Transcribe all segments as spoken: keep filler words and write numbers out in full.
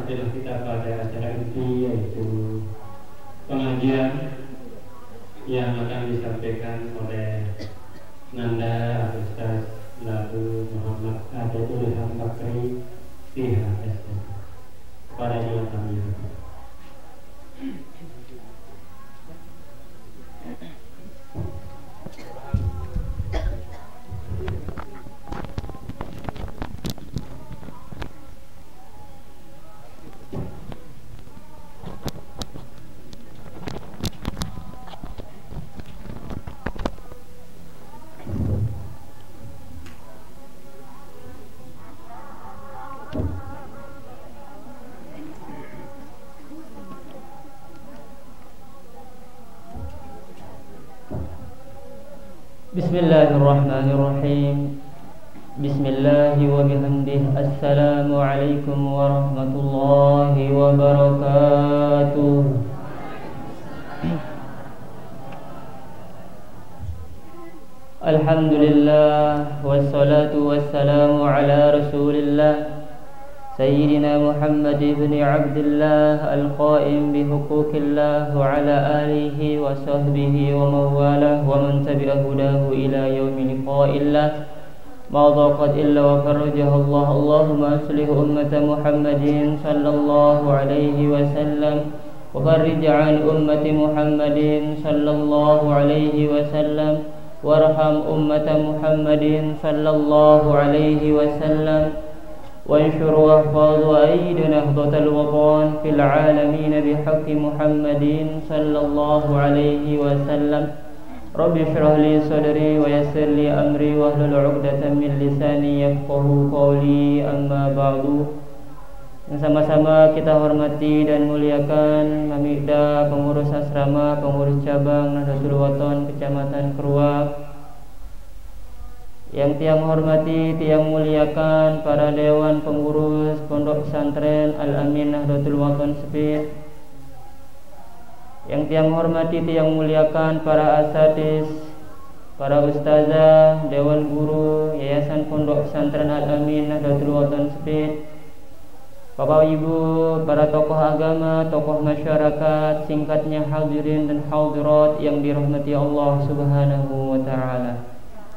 Alhamdulillah kita pada acara inti, yaitu pengajian yang akan disampaikan oleh Nanda Ustaz Labu Muhammad Adul Bakri P H S pada yang kami. Bismillahirrahmanirrahim. Bismillahi wa bihamdih. Assalamualaikum warahmatullahi wabarakatuh. Alhamdulillah wassalatu wassalamu ala Rasulillah Sayyidina Muhammad ibn Abdullah al-qaim bihuquqillah wa ala alihi wa sahbihi wa mawalah wa man tabi'a hudahu ila yaumi liqa'illah ma dhaqat illa wa farajah Allah. Allahumma aslih ummata Muhammadin sallallahu alaihi wasallam wa farij an ummati Muhammadin sallallahu alaihi wasallam warham ummata Muhammadin sallallahu alaihi wasallam وانشر واحفظ وأيد نهضة الوطن في العالمين بحق محمد صلى الله عليه وسلم. رب اشرح لي صدري ويسر لي أمري واحلل عقدة من لساني يفقهوا قولي. أما بعد. Sama-sama kita hormati dan muliakan Mamikda, pengurus asrama, pengurus cabang Nahdlatul Wathon Kecamatan Keruak, yang tiang hormati, tiang muliakan para dewan pengurus Pondok Pesantren Al-Amin Nahdlatul Wathon Sepit, yang tiang hormati, tiang muliakan para asatidz, para ustazah, dewan guru Yayasan Pondok Pesantren Al-Amin Nahdlatul Wathon Sepit, Bapak Ibu, para tokoh agama, tokoh masyarakat, singkatnya hadirin dan hadirat yang dirahmati Allah Subhanahu wa taala.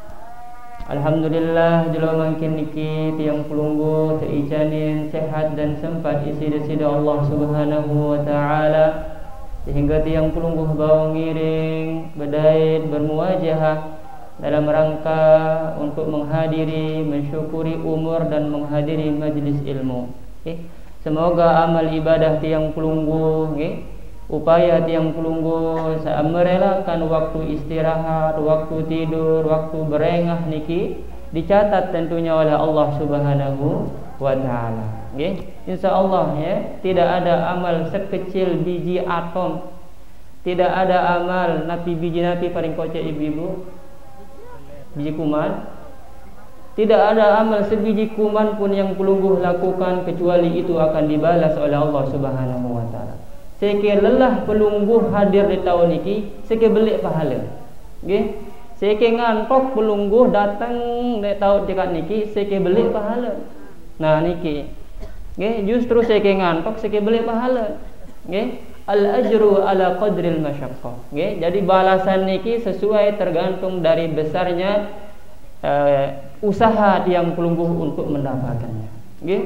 Alhamdulillah jelo mangkin niki tiang pelunggu teicanin sehat dan sempat isi desida Allah Subhanahu wa taala, sehingga tiang pelunggu bau ngiring bedait bermuwajahah dalam rangka untuk menghadiri, mensyukuri umur dan menghadiri majlis ilmu. Okay. Semoga amal ibadah tiang pelunggu, okay, upaya tiang pelunggu saat merelakan waktu istirahat, waktu tidur, waktu berengah niki dicatat tentunya oleh Allah Subhanahu wa taala. Nggih, insyaallah ya, tidak ada amal sekecil biji atom. Tidak ada amal napi biji napi paling kocek ibu-ibu. Biji kuman. Tidak ada amal sebiji kuman pun yang pelungguh lakukan kecuali itu akan dibalas oleh Allah Subhanahu wa taala. Seke lelah pelungguh hadir di tahun niki, seke belik pahala. Nggih. Seke ngantok pelungguh datang di tahun dekat niki, seke belik pahala. Nah niki. Nggih, justru seke ngantok, seke belik pahala. Nggih. Al ajru ala qadril masyaqqah. Nggih. Jadi balasan niki sesuai tergantung dari besarnya uh, usaha tiang pelungguh untuk mendapatkannya. Nggih.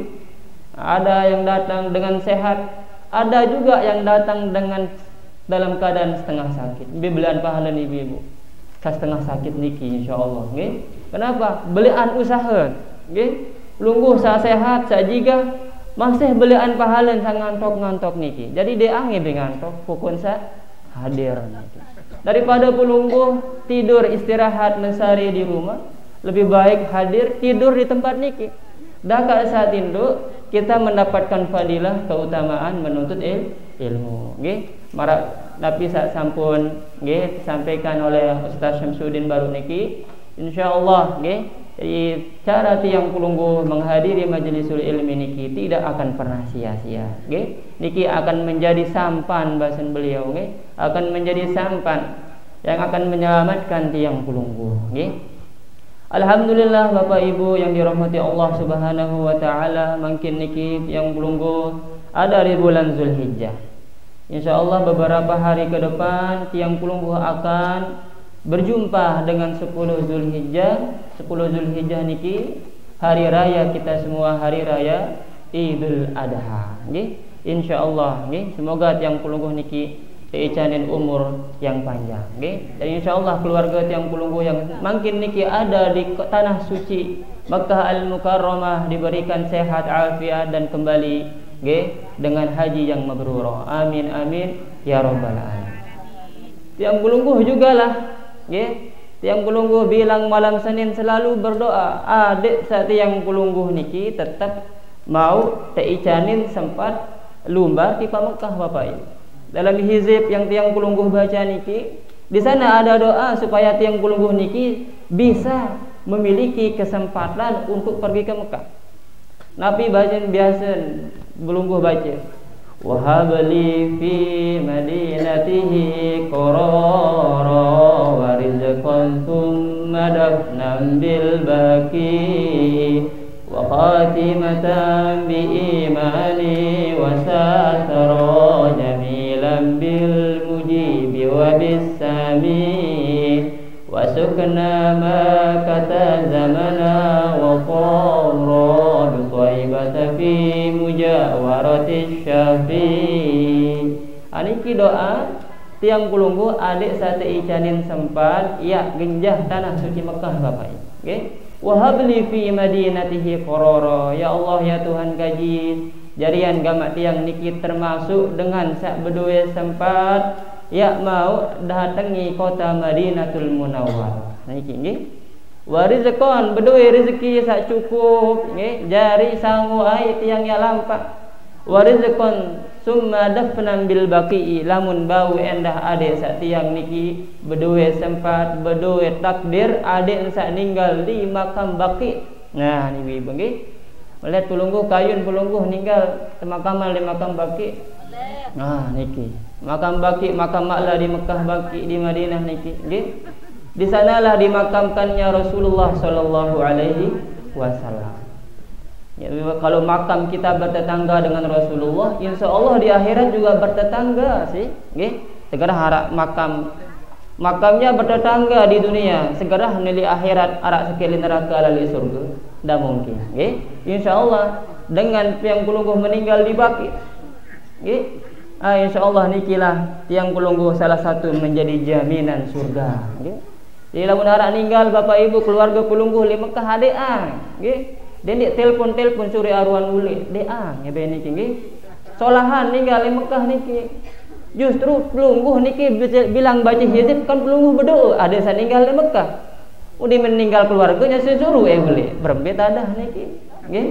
Ada yang datang dengan sehat, ada juga yang datang dengan dalam keadaan setengah sakit. Belian pahala ni ibu. Setengah sakit niki insyaallah, nggih. Kenapa? Belian usaha, nggih. Lungguh sa sehat sa jiga masih belian pahala sa ngantok-ngantok niki. Jadi dia ange be ngantok pokon sa hadir niki. Daripada pelungguh tidur istirahat mensari di rumah, lebih baik hadir tidur di tempat niki. Dah saat induk kita mendapatkan fadilah keutamaan menuntut il, ilmu. Nggih, marak tapi sak sampun nggih disampaikan oleh Ustaz Syamsuddin baru niki. Insyaallah nggih, jadi cara tiang pelungguh menghadiri majlisul ilmi niki tidak akan pernah sia-sia. Nggih, niki akan menjadi sampan bahasan beliau nggih, akan menjadi sampan yang akan menyelamatkan tiang pelungguh nggih. Alhamdulillah Bapak Ibu yang dirahmati Allah Subhanahu wa taala, makin niki yang pelunggu ada di bulan Zulhijjah. Insyaallah beberapa hari ke depan tiang pelunggu akan berjumpa dengan sepuluh Zulhijjah. sepuluh Zulhijjah niki hari raya kita semua, hari raya Idul Adha. Nggih, insyaallah nggih. Semoga tiang pelunggu niki diicanin umur yang panjang, nggih. Dan insyaallah keluarga tiang pelunggu yang makin niki ada di tanah suci Makkah Al-Mukarramah diberikan sehat, afiat dan kembali nggih dengan haji yang mabrur. Amin amin ya rabbal alamin. Tiang pelunggu jugalah nggih. Tiang pelunggu bilang malam Senin selalu berdoa. Adik sa tiang pelunggu niki tetap mau teicanin sempat lumba di Mekah Bapak Ibu. Dalam hizib yang tiang pelungguh baca niki, di sana ada doa supaya tiang pelungguh niki bisa memiliki kesempatan untuk pergi ke Mekah. Nabi baca biasa pelungguh baca, wahabli fi madinatihi qarara wa rizqan thumma dafnan bil baqi wa khatimatan bi imani wa satara jamilan bil mujibi wa bis sami wa sukna ma kata zamana wa qara bi thaibata fi mujawarati syafi. Aniki doa tiang pelunggu adik sate icanin sempat ya genjah tanah suci Mekah Bapak Ibu. Nggih. Wahabli fi madinatihi qarara. Ya Allah ya Tuhan kaji jarian gamak tiang niki termasuk dengan sak bedue sempat ya mau datangi kota Madinatul Munawwarah. Niki nggih. Wa rizqan bedue rezeki sak cukup nggih, jari sangu ai tiang ya lampak. Wa rizqan summa dafnan bil baqi, lamun bau endah ade sak tiang niki bedue sempat bedue takdir ade sak ninggal di makam baqi. Nah ni ibu nggih. Melihat pelungguh kayun pelungguh ninggal temakaman di makam baqi. Nah niki. Makam baqi, makam maklah di Mekah baqi di Madinah niki nggih. Di sanalah dimakamkannya Rasulullah sallallahu alaihi wasallam. Ya, kalau makam kita bertetangga dengan Rasulullah, insya Allah di akhirat juga bertetangga sih, nggih. Segera harap makam makamnya bertetangga di dunia, segera nili akhirat arak sekali neraka lali surga, tidak mungkin, nggih. Insya Allah dengan tiang pelungguh meninggal di Baqi, nggih. Ah, insya Allah nikilah tiang pelungguh salah satu menjadi jaminan surga, nggih. Jadi lamun arak ninggal Bapak Ibu keluarga pelungguh di Mekah adean, nggih. Dan dia telpon-telpon suri aruan uli deang ya ben niki nggih. Solahan ninggal di Mekah niki. Justru pelungguh niki bilang baca hizib kan pelungguh berdoa ada sa ninggal di Mekah. Udah meninggal keluarganya sesuruh eh beli berembet adah niki nggih.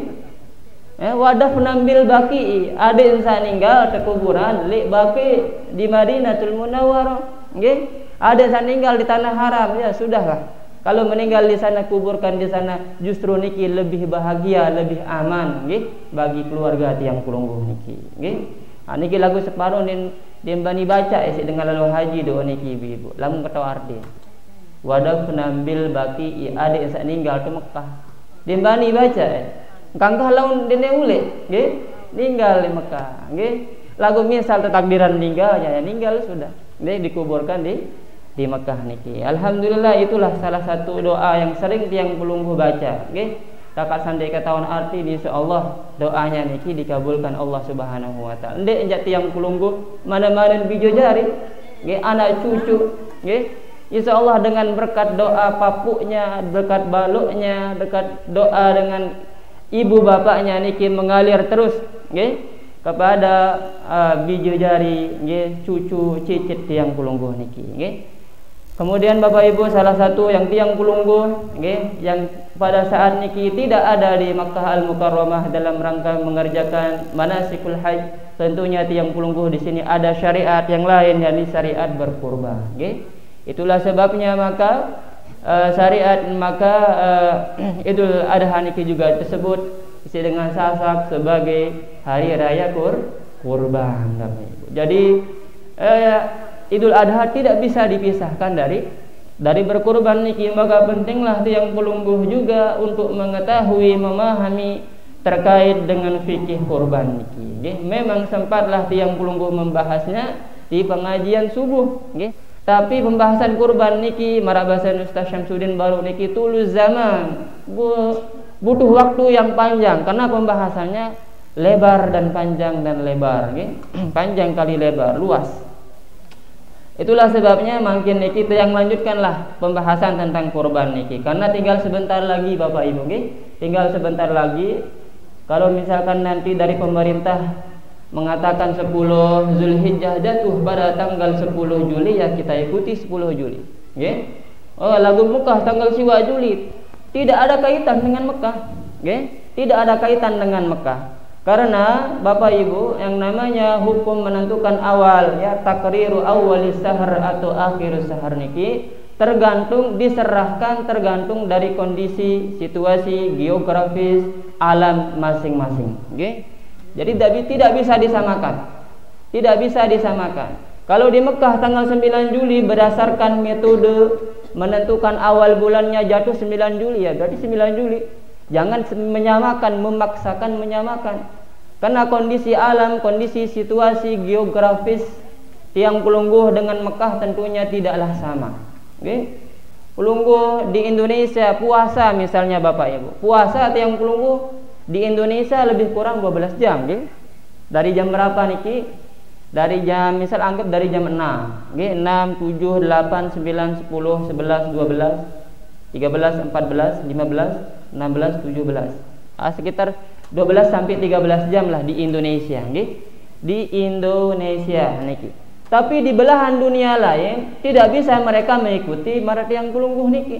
Eh wadah penambil baqi ada sa ninggal ke kuburan li baqi di Madinatul Munawwarah nggih. Ada sa ninggal di tanah haram ya sudahlah. Kalau meninggal di sana kuburkan di sana, justru niki lebih bahagia, lebih aman nggih bagi keluarga tiang pelungguh niki nggih. Ha niki lagu separuh den den bani baca isi dengan lalu haji do niki ibu. Lamun kata arti. Wadah penambil baqi adik sak ninggal ke Mekah. Den bani baca eh. Kangkah laun dene ule nggih ninggal di Mekah nggih. Lagu misal takdiran meninggal ya ninggal sudah. Nggih dikuburkan di di Mekah niki. Alhamdulillah itulah salah satu doa yang sering tiang pelungguh baca nggih. Kakak sandai ketahuan arti insyaallah doanya niki dikabulkan Allah Subhanahu wa taala. Ndek njak tiang pelungguh mana-mana bijo jari nggih anak cucu nggih. Insyaallah dengan berkat doa papuknya, berkat baluknya, berkat doa dengan ibu bapaknya niki mengalir terus nggih kepada uh, bijo jari nggih cucu cicit tiang pelungguh niki nggih. Kemudian Bapak Ibu salah satu yang tiang pelungguh nggih yang pada saat niki tidak ada di Makkah Al-Mukarramah dalam rangka mengerjakan manasikul haji, tentunya tiang pelungguh di sini ada syariat yang lain yakni syariat berkurban nggih. Itulah sebabnya maka uh, syariat maka uh, Idul Adha niki juga disebut isi dengan sasak sebagai hari raya kur kurban Bapak Ibu. Jadi uh, Idul Adha tidak bisa dipisahkan dari Dari berkurban niki maka pentinglah tiang pelungguh juga untuk mengetahui, memahami terkait dengan fikih kurban niki. Nggih, memang sempatlah tiang pelungguh membahasnya di pengajian subuh, nggih. Tapi pembahasan kurban niki marabasan Ustaz Syamsuddin baru niki tulus zaman. Butuh waktu yang panjang karena pembahasannya lebar dan panjang dan lebar, nggih. Panjang kali lebar, luas. Itulah sebabnya makin niki yang lanjutkanlah pembahasan tentang kurban niki karena tinggal sebentar lagi Bapak Ibu, nggih. Tinggal sebentar lagi. Kalau misalkan nanti dari pemerintah mengatakan sepuluh Zulhijjah jatuh pada tanggal sepuluh Juli, ya kita ikuti sepuluh Juli, nggih. Oh, lagu Mekah tanggal siwa Juli. Tidak ada kaitan dengan Mekah, nggih. Tidak ada kaitan dengan Mekah. Karena Bapak Ibu yang namanya hukum menentukan awal, ya takriru awwalis sahar atau akhirus sahar niki tergantung, diserahkan tergantung dari kondisi, situasi, geografis alam masing-masing, okay? Jadi tidak bisa disamakan. Tidak bisa disamakan. Kalau di Mekah tanggal sembilan Juli berdasarkan metode menentukan awal bulannya jatuh sembilan Juli, ya berarti sembilan Juli. Jangan menyamakan, memaksakan menyamakan. Karena kondisi alam, kondisi situasi geografis tiang pelungguh dengan Mekah tentunya tidaklah sama. Okay? Pelungguh di Indonesia puasa misalnya Bapak Ibu. Puasa tiang pelungguh di Indonesia lebih kurang dua belas jam, okay? Dari jam berapa niki? Dari jam misal anggap dari jam enam, okay? enam, tujuh, delapan, sembilan, sepuluh, sebelas, dua belas, tiga belas, empat belas, lima belas, enam belas, tujuh belas. Ah, sekitar dua belas sampai tiga belas jam lah di Indonesia, okay? Di Indonesia niki. Tapi di belahan dunia lain tidak bisa mereka mengikuti marat yang pelungguh niki.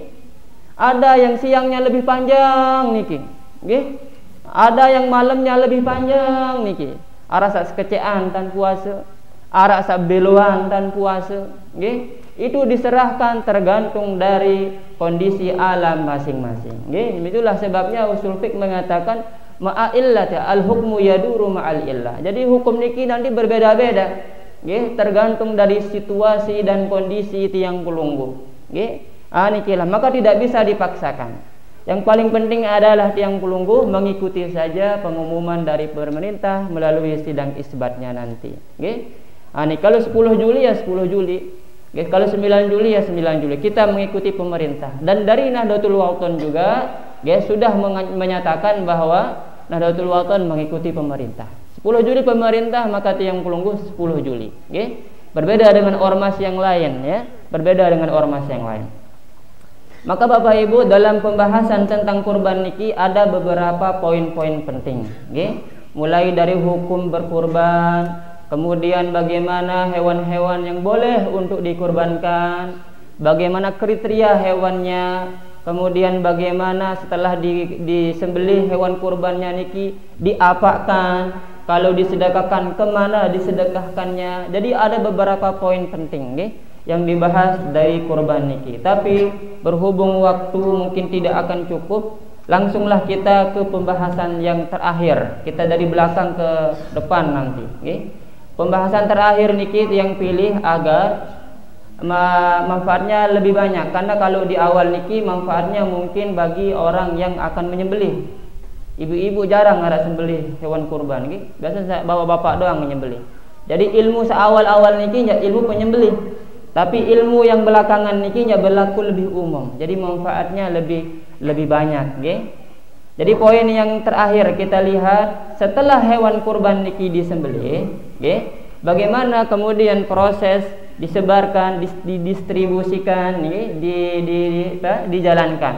Ada yang siangnya lebih panjang niki, okay? Ada yang malamnya lebih panjang niki. Arasa sekecean tan puasa, arasa beloan tan puasa, okay? Itu diserahkan tergantung dari kondisi alam masing-masing, okay? Itulah sebabnya usul fiqh mengatakan ma'illat al-hukmu yaduru ma'al illah. Jadi hukum niki nanti berbeda-beda, okay? Tergantung dari situasi dan kondisi tiang pelungguh, okay? Ah, nikilah maka tidak bisa dipaksakan. Yang paling penting adalah tiang pelungguh mengikuti saja pengumuman dari pemerintah melalui sidang isbatnya nanti, okay? Ah, nih kalau sepuluh Juli ya sepuluh Juli, okay? Kalau sembilan Juli ya sembilan Juli. Kita mengikuti pemerintah. Dan dari Nahdlatul Walthon juga, okay, sudah menyatakan bahwa Nahdlatul Walthon mengikuti pemerintah. sepuluh Juli pemerintah, maka tiang pelungguh sepuluh Juli, okay? Berbeda dengan ormas yang lain, ya. Berbeda dengan ormas yang lain. Maka Bapak Ibu dalam pembahasan tentang kurban niki ada beberapa poin-poin penting, okay? Mulai dari hukum berkurban, kemudian bagaimana hewan-hewan yang boleh untuk dikurbankan, bagaimana kriteria hewannya, kemudian bagaimana setelah di, disembelih hewan kurbannya niki diapakan, kalau disedekahkan kemana disedekahkannya. Jadi ada beberapa poin penting, okay, yang dibahas dari kurban niki. Tapi berhubung waktu mungkin tidak akan cukup, langsunglah kita ke pembahasan yang terakhir. Kita dari belakang ke depan nanti, okay? Pembahasan terakhir niki yang pilih agar manfaatnya lebih banyak. Karena kalau di awal niki manfaatnya mungkin bagi orang yang akan menyembelih. Ibu-ibu jarang ada sembelih hewan kurban, okay? Biasa bawa bapak doang menyembelih. Jadi ilmu seawal-awal niki ya ilmu penyembelih. Tapi ilmu yang belakangan niki nya berlaku lebih umum. Jadi manfaatnya lebih lebih banyak, okay? Jadi poin yang terakhir kita lihat setelah hewan kurban niki disembelih, okay, bagaimana kemudian proses disebarkan, didistribusikan, okay, di, di, di, apa, dijalankan.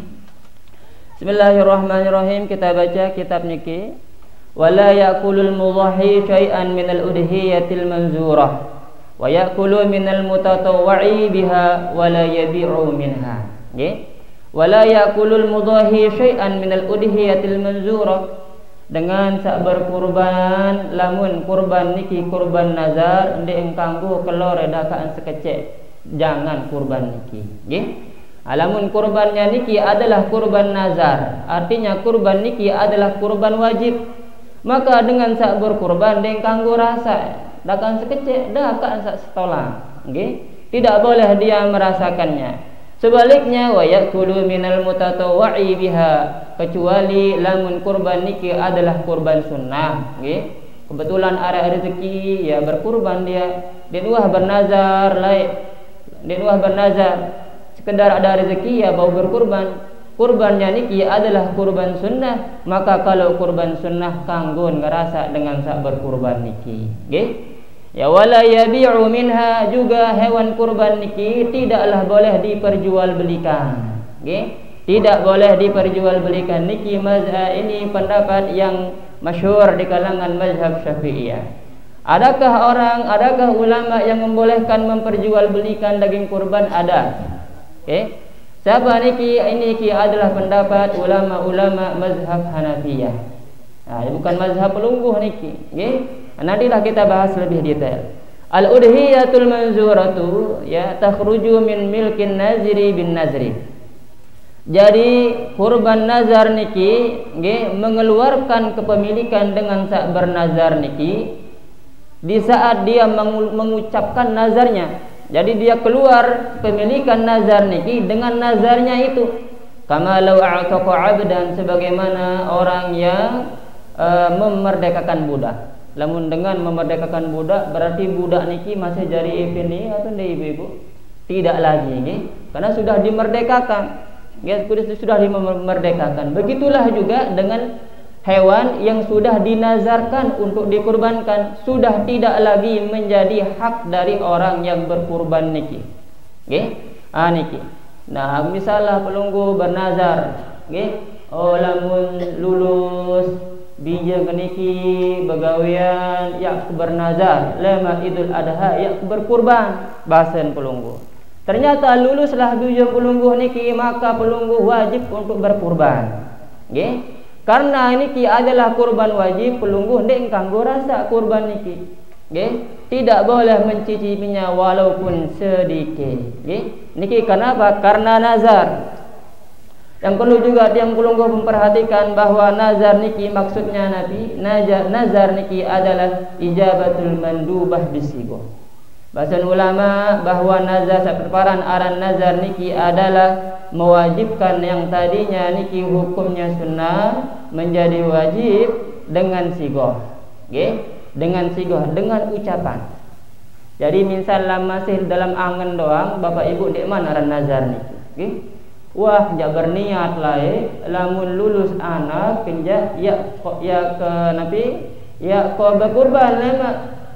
Bismillahirrahmanirrahim. Kita baca kitab niki. Wala yakulul mudhahi syai'an minal udhiyatil manzurah wa ya'kulu minal mutatawwa'i biha wa la yabi'u minha, nggih. Wa la ya'kulul mudhahi syai'an minal udhiyatil manzurah, dengan sak berkurban lamun kurban niki kurban nazar ndek kanggo kelor edakaan sekecek jangan kurban niki, nggih. Alamun kurbannya niki adalah kurban nazar, artinya kurban niki adalah kurban wajib, maka dengan sak berkurban ndek kanggo rasa dakan sekecek dakan sak setolang, nggih. tidak boleh dia merasakannya. Sebaliknya wa yakulu minal mutatawwa'i biha, kecuali lamun kurban niki adalah kurban sunnah, nggih. Kebetulan ada rezeki ya berkurban dia. Dia nuah bernazar lain. Dia nuah bernazar sekedar ada rezeki ya bau berkurban. Kurbannya niki adalah kurban sunnah, maka kalau kurban sunnah kanggun ngerasa dengan sak berkurban niki, nggih. Ya wala yabi'u minha, juga hewan kurban niki tidaklah boleh diperjualbelikan, nggih. Tidak boleh diperjualbelikan niki. Mazhab ini pendapat yang masyhur di kalangan mazhab Syafi'iyah. Adakah orang, adakah ulama yang membolehkan memperjualbelikan daging kurban? Ada. Oke. Okay. Siapa niki? Ini ki adalah pendapat ulama-ulama mazhab Hanafiyah. Nah, ini bukan mazhab pelungguh niki, nggih. Nantilah kita bahas lebih detail. Al-udhiyatul manzuratu ya takhruju min milkin naziri bin nazri. Jadi kurban nazar niki nggih mengeluarkan kepemilikan dengan sak bernazar niki di saat dia mengucapkan nazarnya. Jadi dia keluar kepemilikan nazar niki dengan nazarnya itu. Kama law a'taqa 'abdan, sebagaimana orang yang uh, memerdekakan budak. Lamun dengan memerdekakan budak berarti budak niki masih jadi ipini atau ndek ibu-ibu? Tidak lagi nggih, karena sudah dimerdekakan. Ya, sudah dimerdekakan. Begitulah juga dengan hewan yang sudah dinazarkan untuk dikurbankan, sudah tidak lagi menjadi hak dari orang yang berkurban niki. Nggih? Ah niki. Nah, misalnya pelunggu bernazar, nggih, oh lamun lulus bijeng niki begawian ya bernazar, lama Idul Adha ya berkurban, bahasan pelunggu. Ternyata luluslah bijeng pelunggu niki, maka pelunggu wajib untuk berkurban. Nggih? Karena niki adalah kurban wajib, pelungguh ndek kanggo rasa kurban niki. Nggih, tidak boleh mencicipinya walaupun sedikit. Nggih, niki kenapa? Karena nazar. Yang perlu juga yang pelungguh memperhatikan bahwa nazar niki maksudnya Nabi, nazar, nazar niki adalah ijabatul mandubah bisigoh. Bahasan ulama bahwa nazar seperparan aran nazar niki adalah mewajibkan yang tadinya niki hukumnya sunnah menjadi wajib dengan sigoh, okay? Dengan sigoh, dengan ucapan. Jadi misalnya masih dalam angan doang, bapak ibu dek mana aran nazar niki, okay? Wah, jak berniat lah, eh. Lamun lulus anak kenja ya ya ke nabi ya ko berkurban lema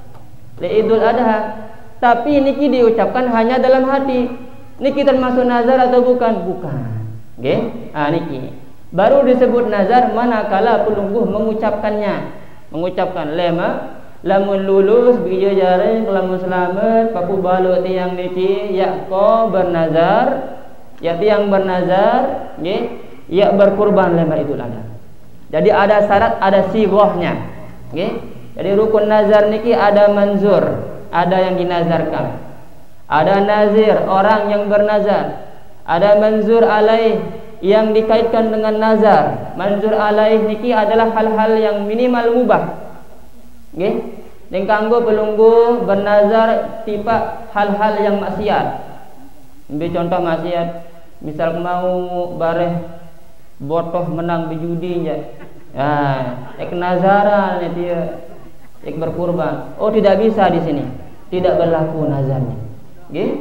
le Idul Adha. Tapi niki diucapkan hanya dalam hati. Niki termasuk nazar atau bukan? Bukan. Nggih? Ah niki. Baru disebut nazar manakala pelungguh mengucapkannya. Mengucapkan lema lamun lulus bija jaring lamun selamat papu balu tiang niki ya ko bernazar, ya tiang bernazar, nggih? Ya berkurban lema Idul Adha. Jadi ada syarat, ada sighahnya. Nggih? Jadi rukun nazar niki ada manzur, ada yang dinazarkan, ada nazir, orang yang bernazar, ada manzur alaih yang dikaitkan dengan nazar. Manzur alaih niki adalah hal-hal yang minimal mubah, nggih. Ning kanggo pelunggu bernazar tipe hal-hal yang maksiat. Ambil contoh maksiat, misal mau bareh botoh menang berjudi nya. Nah, ek nazaran dia ek berkurban. Oh, tidak bisa di sini. Tidak berlaku nazarnya. Nggih.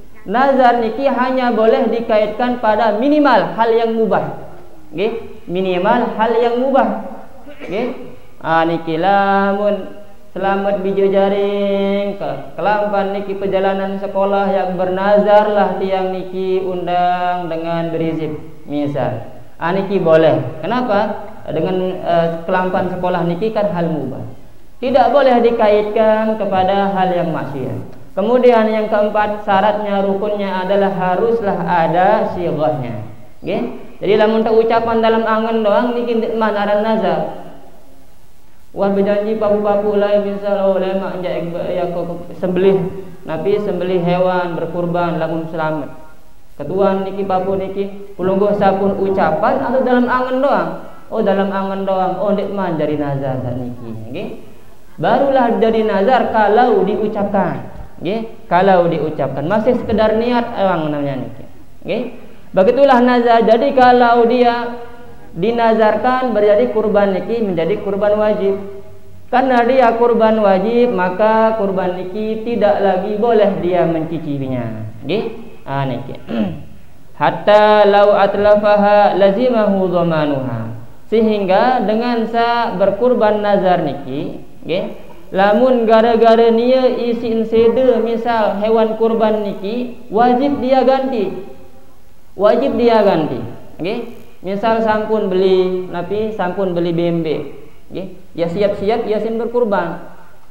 Nazar niki hanya boleh dikaitkan pada minimal hal yang mubah. Nggih, minimal hal yang mubah. Nggih. Ah niki lamun selamat bija jaring ke kelampan niki perjalanan sekolah yang bernazarlah tiang niki undang dengan berizin. Misal, ah niki boleh. Kenapa? Dengan uh, kelampan sekolah niki kan hal mubah. Tidak boleh dikaitkan kepada hal yang maksiat. Kemudian yang keempat, syaratnya rukunnya adalah haruslah ada sighahnya. Nggih. Jadi lamun tak ucapan dalam angan doang niki mana aran nazar. Wah berjanji papu-papu lain misal oh lemak jak ya sembelih nabi sembelih hewan berkurban lamun selamat. Ketuan niki papu niki pulungguh sapun ucapan atau dalam angan doang. Oh dalam angan doang. Oh ndek man jadi nazar niki. Nggih. Barulah jadi nazar kalau diucapkan. nggih, kalau diucapkan masih sekedar niat orang namanya niki. Nggih. Begitulah nazar. Jadi kalau dia dinazarkan berjadi kurban niki menjadi kurban wajib. Karena dia kurban wajib, maka kurban niki tidak lagi boleh dia mencicipinya. Nggih? Ah niki. Hatta lau atlafaha lazimahu dhamanuha. Sehingga dengan sa berkurban nazar niki, nggih, lamun gara-gara nia isin sede misal hewan kurban niki wajib dia ganti. Wajib dia ganti. Nggih? Misal sampun beli napi sampun beli bembe. Nggih, ya siap-siap ya sin berkurban.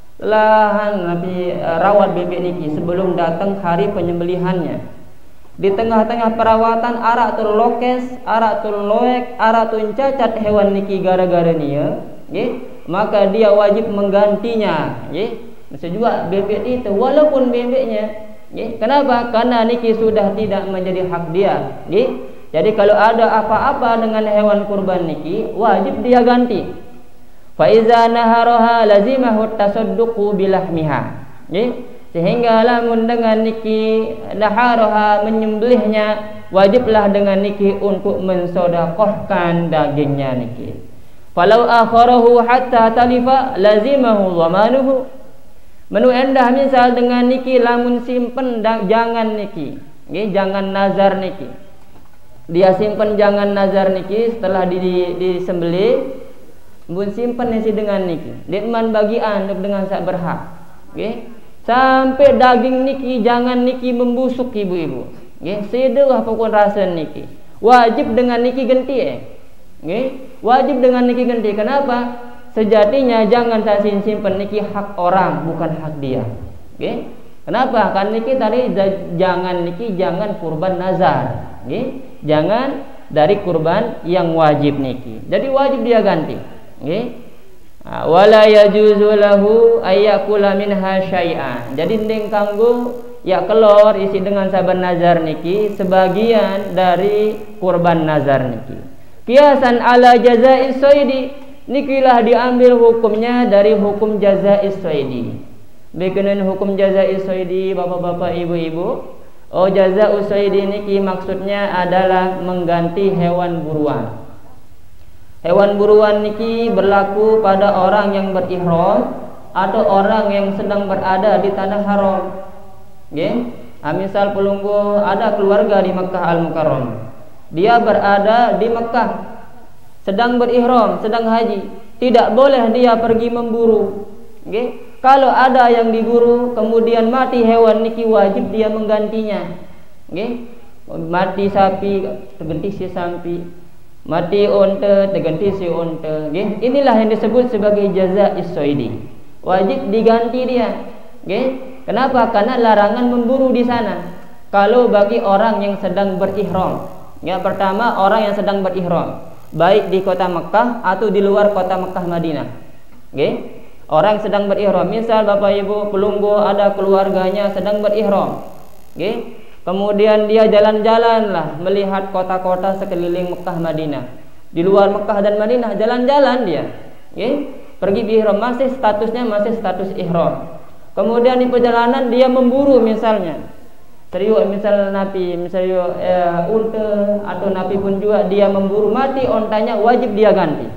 Lahan nabi rawat bebek niki sebelum datang hari penyembelihannya. Di tengah-tengah perawatan arak tul lokes, arak tul loek, arak tul cacat hewan niki gara-gara nia, nggih, maka dia wajib menggantinya, nggih. Maksud juga bebek itu walaupun bebeknya, nggih. Kenapa? Karena niki sudah tidak menjadi hak dia, nggih. Jadi kalau ada apa-apa dengan hewan kurban niki wajib dia ganti. Fa iza naharaha lazimahu tasadduqu bilahmiha. Nggih, sehingga lamun dengan niki naharaha menyembelihnya wajiblah dengan niki untuk mensedekahkan dagingnya niki. Falau akharahu hatta talifa lazimahu dhamanuhu. Menu endah misal dengan niki lamun simpen jangan niki, nggih, jangan nazar niki. Dia simpen jangan nazar niki setelah di, di, disembelih. Bun simpen nasi dengan niki. Ditman bagian dengan sak berhak. Nggih. Sampai daging niki jangan niki membusuk ibu-ibu. Nggih, sedewah pokok rasa niki. Wajib dengan niki genti eh. Nggih. Wajib dengan niki genti. Kenapa? Sejatinya jangan sasin simpen niki hak orang, bukan hak dia. Nggih. Kenapa? Kan niki tadi jangan niki jangan kurban nazar. Nggih. Jangan dari kurban yang wajib niki. Jadi wajib dia ganti. Nggih. Wala yajuzu lahu ayyakula minha syai'an. Jadi ndeng kanggo ya kelor isi dengan saban nazar niki sebagian dari kurban nazar niki. Qiyasan ala jaza'is saidi, nikilah diambil hukumnya dari hukum jaza'is saidi. Bagaimana hukum jaza'is saidi bapak-bapak ibu-ibu? Oh, jaza'us saidi niki maksudnya adalah mengganti hewan buruan. Hewan buruan niki berlaku pada orang yang berihram atau orang yang sedang berada di tanah haram. Nggih. Okay? Misal pelunggu ada keluarga di Mekah Al-Mukarramah. Dia berada di Mekah sedang berihram, sedang haji. Tidak boleh dia pergi memburu. Nggih. Okay? Kalau ada yang diburu kemudian mati hewan niki wajib dia menggantinya. Nggih. Okay? Mati sapi, terganti si sapi. Mati unta terganti si unta. Okay? Inilah yang disebut sebagai jaza'is saidi. Wajib diganti dia. Okay? Kenapa? Karena larangan memburu di sana. Kalau bagi orang yang sedang berihram. Yang pertama orang yang sedang berihram, baik di kota Mekah atau di luar kota Mekah Madinah. Okay? Orang sedang berihram. Misal bapak ibu pelunggu ada keluarganya sedang berihram. Okay? Kemudian dia jalan-jalan lah melihat kota-kota sekeliling Mekah Madinah. Di luar Mekah dan Madinah jalan-jalan dia. Okay? Pergi ihram masih statusnya masih status ihram. Kemudian di perjalanan dia memburu misalnya. Serius misal napi misalnya eh, unta atau napi pun juga dia memburu mati ontanya wajib dia ganti.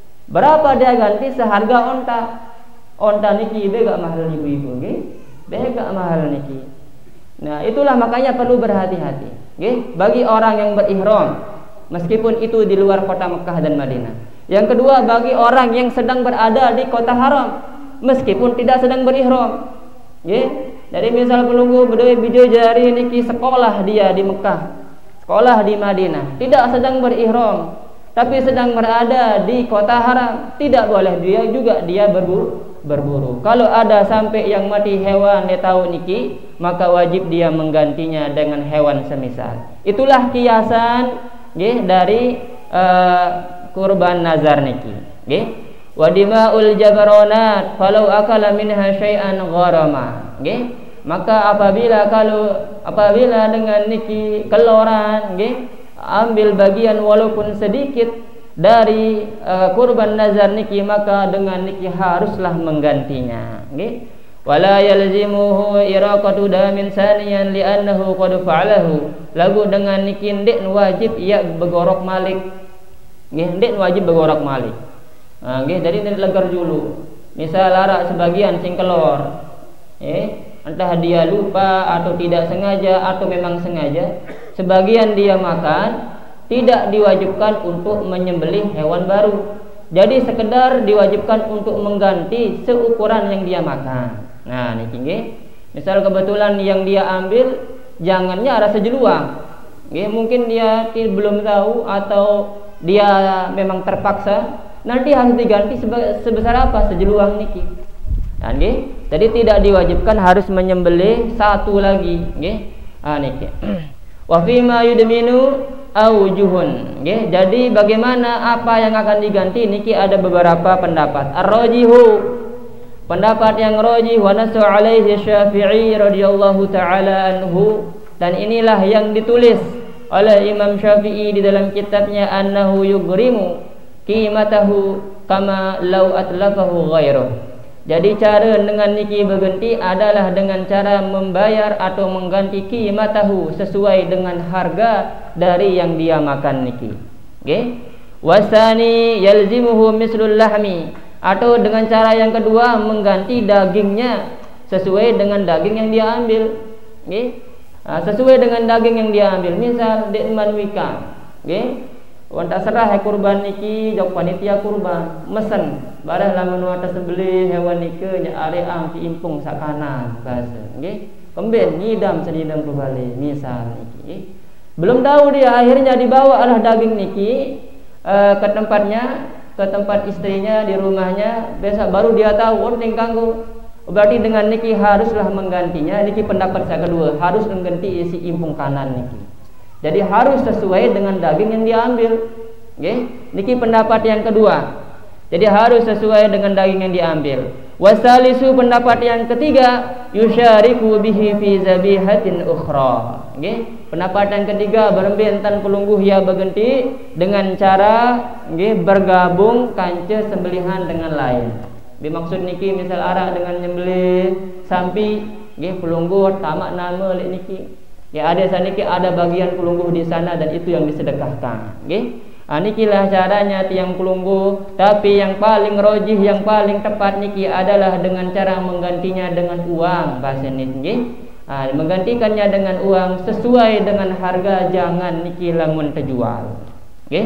Berapa dia ganti? Seharga onta. Onta niki bega mahal ibu-ibu nggih. Bega mahal niki. Nah, itulah makanya perlu berhati-hati, okay? Bagi orang yang berihram, meskipun itu di luar kota Mekah dan Madinah. Yang kedua, bagi orang yang sedang berada di kota haram, meskipun tidak sedang berihram, okay? Jadi misal pelunggu berdua bidadari niki sekolah dia di Mekah, sekolah di Madinah, tidak sedang berihram, tapi sedang berada di kota haram, tidak boleh dia juga dia berburu. berburu. Kalau ada sampai yang mati hewan dia tahu niki, maka wajib dia menggantinya dengan hewan semisal. Itulah kiasan nggih dari uh, kurban nazar niki. Nggih. Wa dima'ul jabaronat falau akala minha syai'an gharama. Nggih. Maka apabila kalau apabila dengan niki keloran nggih, ambil bagian walaupun sedikit dari uh, kurban nazar niki, maka dengan niki haruslah menggantinya. Nggih. wala yalzimuhu iraqatu damin saniyan li'annahu qad fa'alahu. Lagu dengan niki ndek wajib ia begorok malik. Nggih, ndek wajib begorok malik. Nah, nggih, jadi ndek legar dulu. Misal larak sebagian sing kelor. Eh, entah dia lupa atau tidak sengaja atau memang sengaja, sebagian dia makan, tidak diwajibkan untuk menyembelih hewan baru. Jadi sekedar diwajibkan untuk mengganti seukuran yang dia makan. Nah, niki nggih. Misal kebetulan yang dia ambil jangannya rasa jeluang. Nggih, mungkin dia belum tahu atau dia memang terpaksa, nanti harus diganti sebesar apa sejeluang niki. Nah, nggih. Jadi tidak diwajibkan harus menyembelih satu lagi, nggih. Ah niki. Wa fi ma yudminu aujuhun, nggih. Jadi bagaimana apa yang akan diganti niki ada beberapa pendapat. Ar-rajihu, pendapat yang rajih wa nasu alaihi Syafi'i radhiyallahu taala anhu, dan inilah yang ditulis oleh Imam Syafi'i di dalam kitabnya annahu yugrimu qimatahu kama law atlafahu ghairuh. Jadi cara dengan niki berganti adalah dengan cara membayar atau mengganti qimatahu sesuai dengan harga dari yang dia makan niki. Nggih. Wasani yalzimuhu mislul lahmi, atau dengan cara yang kedua mengganti dagingnya sesuai dengan daging yang dia ambil. Nggih. Nah, sesuai dengan daging yang dia ambil. Misal dek manwika, nggih. Wanta serah kurban niki jauh panitia kurban mesen barang lamun wanta sembelih hewan niki nya are am diimpung sakana bahasa nggih kemben ngidam sedidang kembali misal niki belum tahu dia akhirnya dibawa alah daging niki e, ke tempatnya ke tempat istrinya di rumahnya, besok baru dia tahu oh ning kanggo. Berarti dengan niki haruslah menggantinya. Niki pendapat saya kedua, harus mengganti isi impung kanan niki. Jadi harus sesuai dengan daging yang diambil. Nggih, niki pendapat yang kedua. Jadi harus sesuai dengan daging yang diambil. Wasalisu, pendapat yang ketiga, yusyariku bihi fi zabihatin ukhra. Nggih, pendapat yang ketiga berembentan pelungguh ya berganti dengan cara nggih bergabung kanca sembelihan dengan lain. Dimaksud niki misal arak dengan nyembelih sampi nggih pelungguh tamak nama lek niki. Ya ada saniki ada bagian pelungguh di sana dan itu yang disedekahkan. Nggih. Ah nikilah caranya tiang pelungguh, tapi yang paling rojih, yang paling tepat niki adalah dengan cara menggantinya dengan uang bahasa niki. Ah menggantikannya dengan uang sesuai dengan harga, jangan niki lamun terjual. Nggih.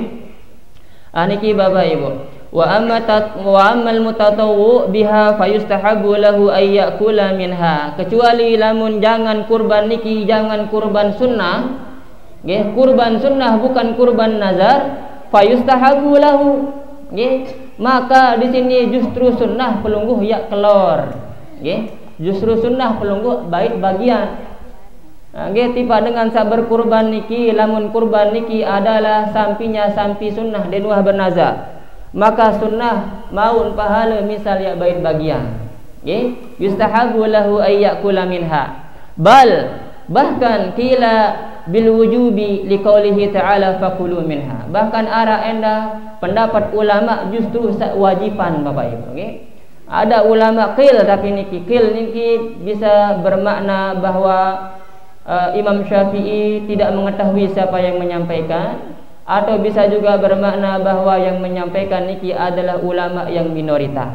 Ah niki Bapak Ibu. Wa amma wa ammal mutatawwu biha fayustahabu lahu ay ya'kula minha, kecuali lamun jangan kurban niki jangan kurban sunnah nggih, kurban sunnah bukan kurban nazar, fayustahabu lahu nggih, maka di sini justru sunnah pelungguh ya kelor nggih, justru sunnah pelungguh baik bagian. Nah, nggih tiba dengan sabar kurban niki lamun kurban niki adalah sampinya sampi sunnah dan wah bernazar, maka sunnah maun pahala misal ya bait bagian nggih, yustahabu lahu ay ya'kula minha, bal bahkan qila bil wujubi liqaulihi ta'ala fakulu minha, bahkan ara enda pendapat ulama justru wajiban Bapak Ibu nggih. Ada ulama qil, tapi niki qil niki bisa bermakna bahwa uh, Imam Syafi'i tidak mengetahui siapa yang menyampaikan, atau bisa juga bermakna bahwa yang menyampaikan niki adalah ulama yang minoritas.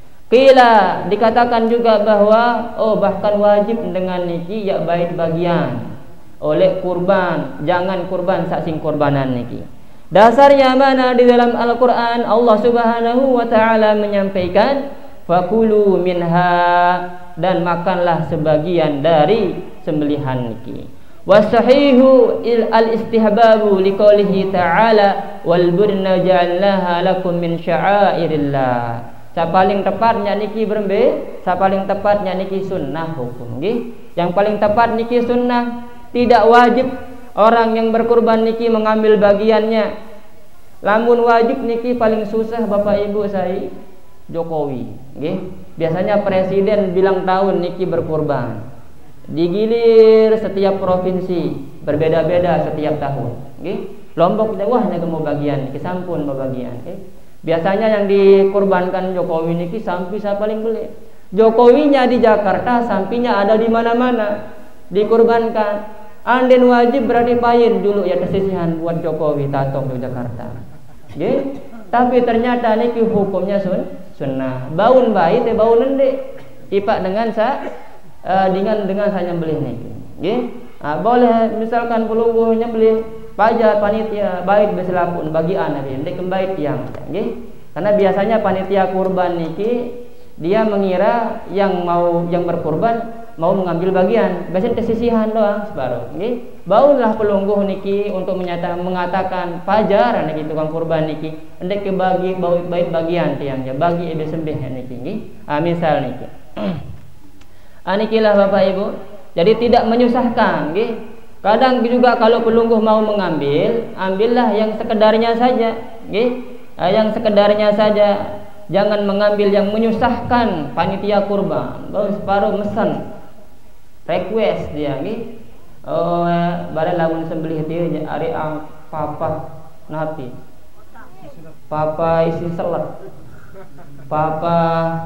Qila, dikatakan juga bahwa oh bahkan wajib dengan niki ya bait bagian oleh kurban, jangan kurban saksing kurbanan niki. Dasarnya mana di dalam Al-Qur'an Allah Subhanahu wa taala menyampaikan fakulu minha, dan makanlah sebagian dari sembelihan niki. Wasahihu al-istihbabu liqaulihi ta'ala wal burna ja'alnaha lakum min sya'airillah. Sa paling tepatnya niki berembe, sa paling tepatnya niki sunnah hukum nggih. Yang paling tepat niki sunnah, tidak wajib orang yang berkurban niki mengambil bagiannya. Lamun wajib niki paling susah Bapak Ibu saya Jokowi nggih. Biasanya presiden bilang tahun niki berkurban, digilir setiap provinsi berbeda-beda setiap tahun nggih. Lombok wah nya mau bagian niki sampun bagian nggih. Biasanya yang dikurbankan Jokowi niki sampai saya paling beli Jokowinya di Jakarta, sampingnya ada di mana-mana, dikurbankan. Anden wajib berarti payin dulu ya kesisihan buat Jokowi tatong di Jakarta. Nggih. Tapi ternyata niki hukumnya sun sunnah. Baun bayi teh baun nende. Ipak dengan sa uh, dengan dengan saya nyembelih niki. Nggih. Nah, boleh misalkan pelungguh nyembelih pajak panitia baik beselapun bagi anak ini kembali tiang. Nggih. Karena biasanya panitia kurban niki dia mengira yang mau yang berkurban mau mengambil bagian, biasanya kesisihan doang separuh. Nggih. Baulah pelungguh niki untuk menyatakan mengatakan pajar niki tukang kurban niki endek ke bagi bau baik bagian tiangnya bagi ebe sembeh niki nggih. Ah misal niki. Anikilah Bapak Ibu. Jadi tidak menyusahkan nggih. Kadang juga kalau pelungguh mau mengambil, ambillah yang sekedarnya saja nggih. Ah, yang sekedarnya saja. Jangan mengambil yang menyusahkan panitia kurban. Baru separuh mesen request dia nggih. Oh, bare lamun sembelih dia ari ang papa napi. Papa isi selet. Papa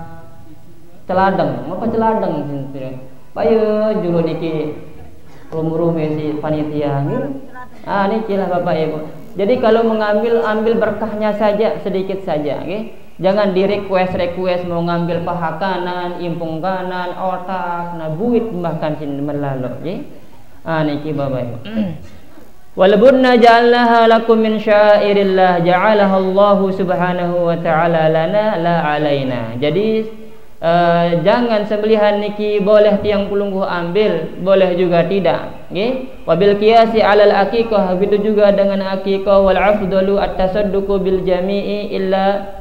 celadeng, apa celadeng sinten. Payo juru niki rum-rume si panitia nggih. Ah niki lah Bapak Ibu. Jadi kalau mengambil ambil berkahnya saja sedikit saja nggih. Jangan di request request mau ngambil paha kanan, impung kanan, otak, nah buit bahkan sin melalok nggih. Ah niki Bapak Ibu. Walbunna ja'alnaha lakum min syairillah ja'alaha Allah subhanahu wa ta'ala lana la alaina. Jadi uh, jangan sembelihan niki boleh tiang pelungguh ambil, boleh juga tidak nggih. Wabil qiyasi 'alal aqiqah, begitu juga dengan aqiqah. Wal afdalu at-tasadduqu bil jami'i illa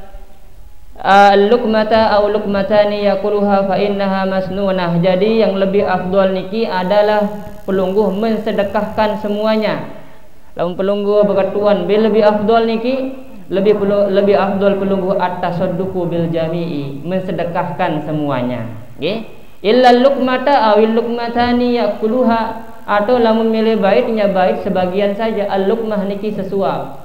al-luqmata aw luqmatani yakuluha fa innaha masnunah. Jadi yang lebih afdal niki adalah pelungguh mensedekahkan semuanya. Lamun pelungguh berketuan bil lebih afdal niki lebih lebih afdal pelungguh at-tasadduqu bil jami'i, mensedekahkan semuanya nggih. Illa luqmata aw luqmatani yakuluha, atau lamun milih baitnya bait sebagian saja. Al-luqmah niki sesuap.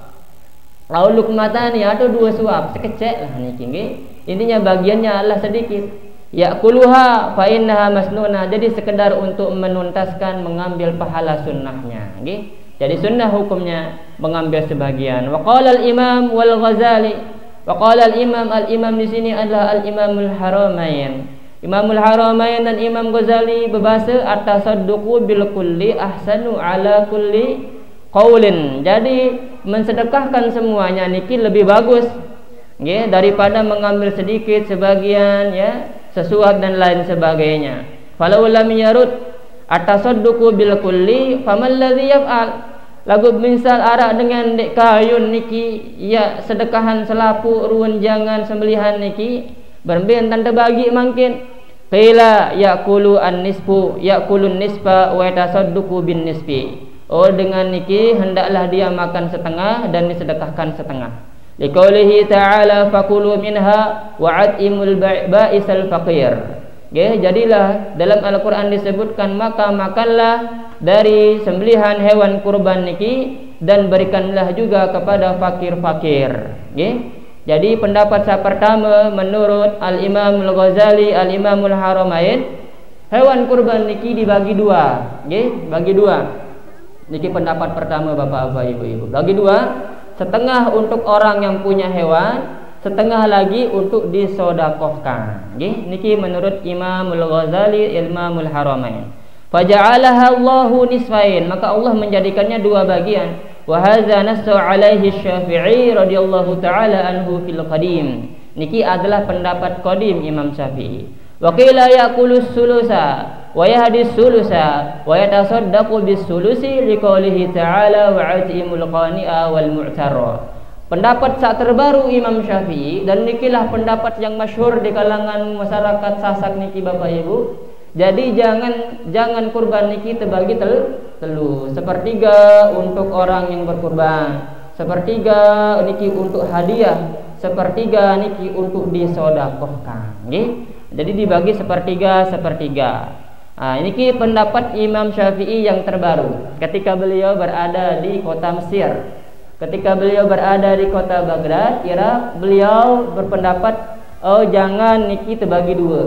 Au luqmatani atau dua suap sekecek lah niki nggih. Intinya bagiannya adalah sedikit. Yaquluha fa innaha masnunah. Jadi sekedar untuk menuntaskan mengambil pahala sunnahnya nggih. Jadi sunnah hukumnya mengambil sebagian. Wa qala al-Imam wal Ghazali. Wa qala al-Imam al-Imam di sini adalah al-Imamul Haramain. Imamul Haramain dan Imam Ghazali berbahasa at-tasadduqu bil kulli ahsanu ala kulli qaulin. Jadi mensedekahkan semuanya niki lebih bagus nggih daripada mengambil sedikit sebagian ya, sesuap dan lain sebagainya. Falau lam yarud at-tasadduqu bil kulli famal ladzi yaf'al. Lagu misal arak dengan dek kayun niki ya sedekahan selapu ruun jangan sembelihan niki berben tanda bagi mungkin. Qila yaqulu an-nisfu yaqulun nisfa wa tasadduqu bin nisfi. Oh dengan niki hendaklah dia makan setengah dan disedekahkan setengah. Liqaulihi ta'ala fakulu minha wa'atimul ba'isal faqir. Ya, jadilah dalam Al-Qur'an disebutkan maka makanlah dari sembelihan hewan kurban niki dan berikanlah juga kepada fakir-fakir. Ya. Jadi pendapat saya pertama menurut Al-Imam Al-Ghazali, Al-Imamul Haramain, hewan kurban niki dibagi dua, nggih, bagi dua. Niki pendapat pertama Bapak-bapak, Ibu-ibu. Bagi dua, setengah untuk orang yang punya hewan, setengah lagi untuk disodakohkan. Nggih, niki menurut Imamul Ghazali, Imamul Haramain. Faja'alaha Allahu nisfain, maka Allah menjadikannya dua bagian. Wa hadza nassu alaihi Syafi'i radhiyallahu taala anhu fil qadim. Niki adalah pendapat qadim Imam Syafi'i. Wa qila yaqulu sulusa wa yahdi sulusa wa yatasaddaqu bis sulusi liqaulihi ta'ala wa atimul qani'a wal mu'tarra. Pendapat saat terbaru Imam Syafi'i, dan nikilah pendapat yang masyhur di kalangan masyarakat Sasak niki Bapak Ibu. Jadi jangan jangan kurban niki terbagi tel, telu. Sepertiga untuk orang yang berkurban, sepertiga niki untuk hadiah, sepertiga niki untuk disodakohkan. Nggih. Jadi dibagi sepertiga sepertiga. Nah, niki pendapat Imam Syafi'i yang terbaru ketika beliau berada di kota Mesir. Ketika beliau berada di kota Baghdad, Irak, beliau berpendapat oh jangan niki terbagi dua.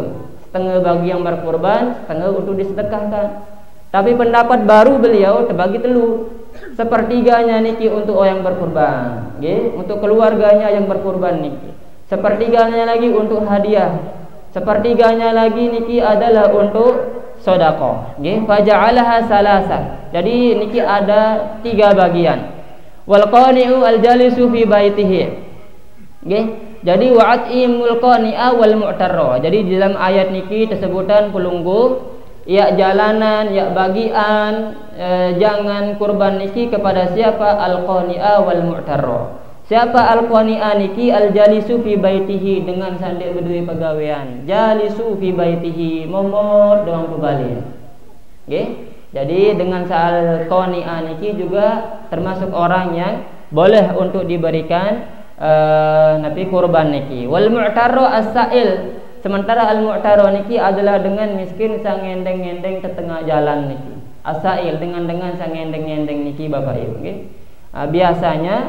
setengah bagi yang berkurban, setengah untuk disedekahkan. Tapi pendapat baru beliau terbagi telu. Sepertiganya niki untuk orang yang berkurban, nggih, untuk keluarganya yang berkurban niki. Sepertiganya lagi untuk hadiah. Sepertiganya lagi niki adalah untuk sedekah, nggih. Faja'alaha salasa. Jadi niki ada tiga bagian. Wal qani'u al jalisu fi baitihi. Nggih. Jadi wa'atimul qani'a wal mu'tarra. Jadi di dalam ayat niki tersebutan pelunggu, ya jalanan, ya bagian, eh, jangan kurban niki kepada siapa? Al qani'a wal mu'tarra. Siapa al qani'a niki? Al jalisu fi baitihi, dengan sandik berdua pegawaian. Jalisu fi baitihi, momot doang pebalik. Nggih. Jadi dengan al qani'a niki juga termasuk orang yang boleh untuk diberikan Uh, nabi kurban niki. Wal mu'tarra as-sa'il. Sementara al mu'tarra niki adalah dengan miskin sang ngendeng-ngendeng ke tengah jalan niki. As-sa'il dengan dengan sang ngendeng-ngendeng niki Bapak Ibu, nggih. Uh, biasanya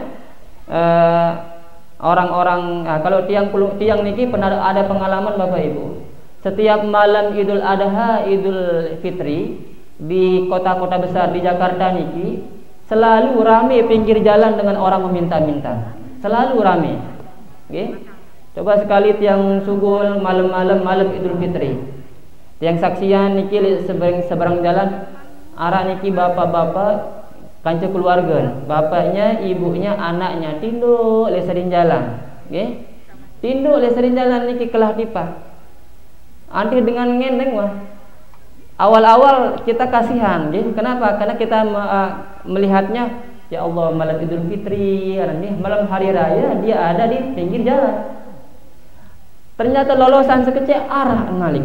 uh, orang-orang uh, kalau tiang tiang niki pernah ada pengalaman Bapak Ibu. Setiap malam Idul Adha, Idul Fitri di kota-kota besar di Jakarta niki selalu ramai pinggir jalan dengan orang meminta-minta. Selalu ramai, okay? Coba sekali tiang sugul malam-malam malam Idul Fitri, tiang saksian niki seberang, seberang jalan arah niki bapak-bapak kanca keluarga, bapaknya, ibunya, anaknya tinduk leserin jalan, okay? Tinduk leserin jalan niki kelah tipah. Anti dengan ngendeng mah. Awal-awal kita kasihan, okay? Kenapa? Karena kita uh, melihatnya, ya Allah, malam Idul Fitri, malam hari raya dia ada di pinggir jalan. Ternyata lolosan sekecil arah Malik.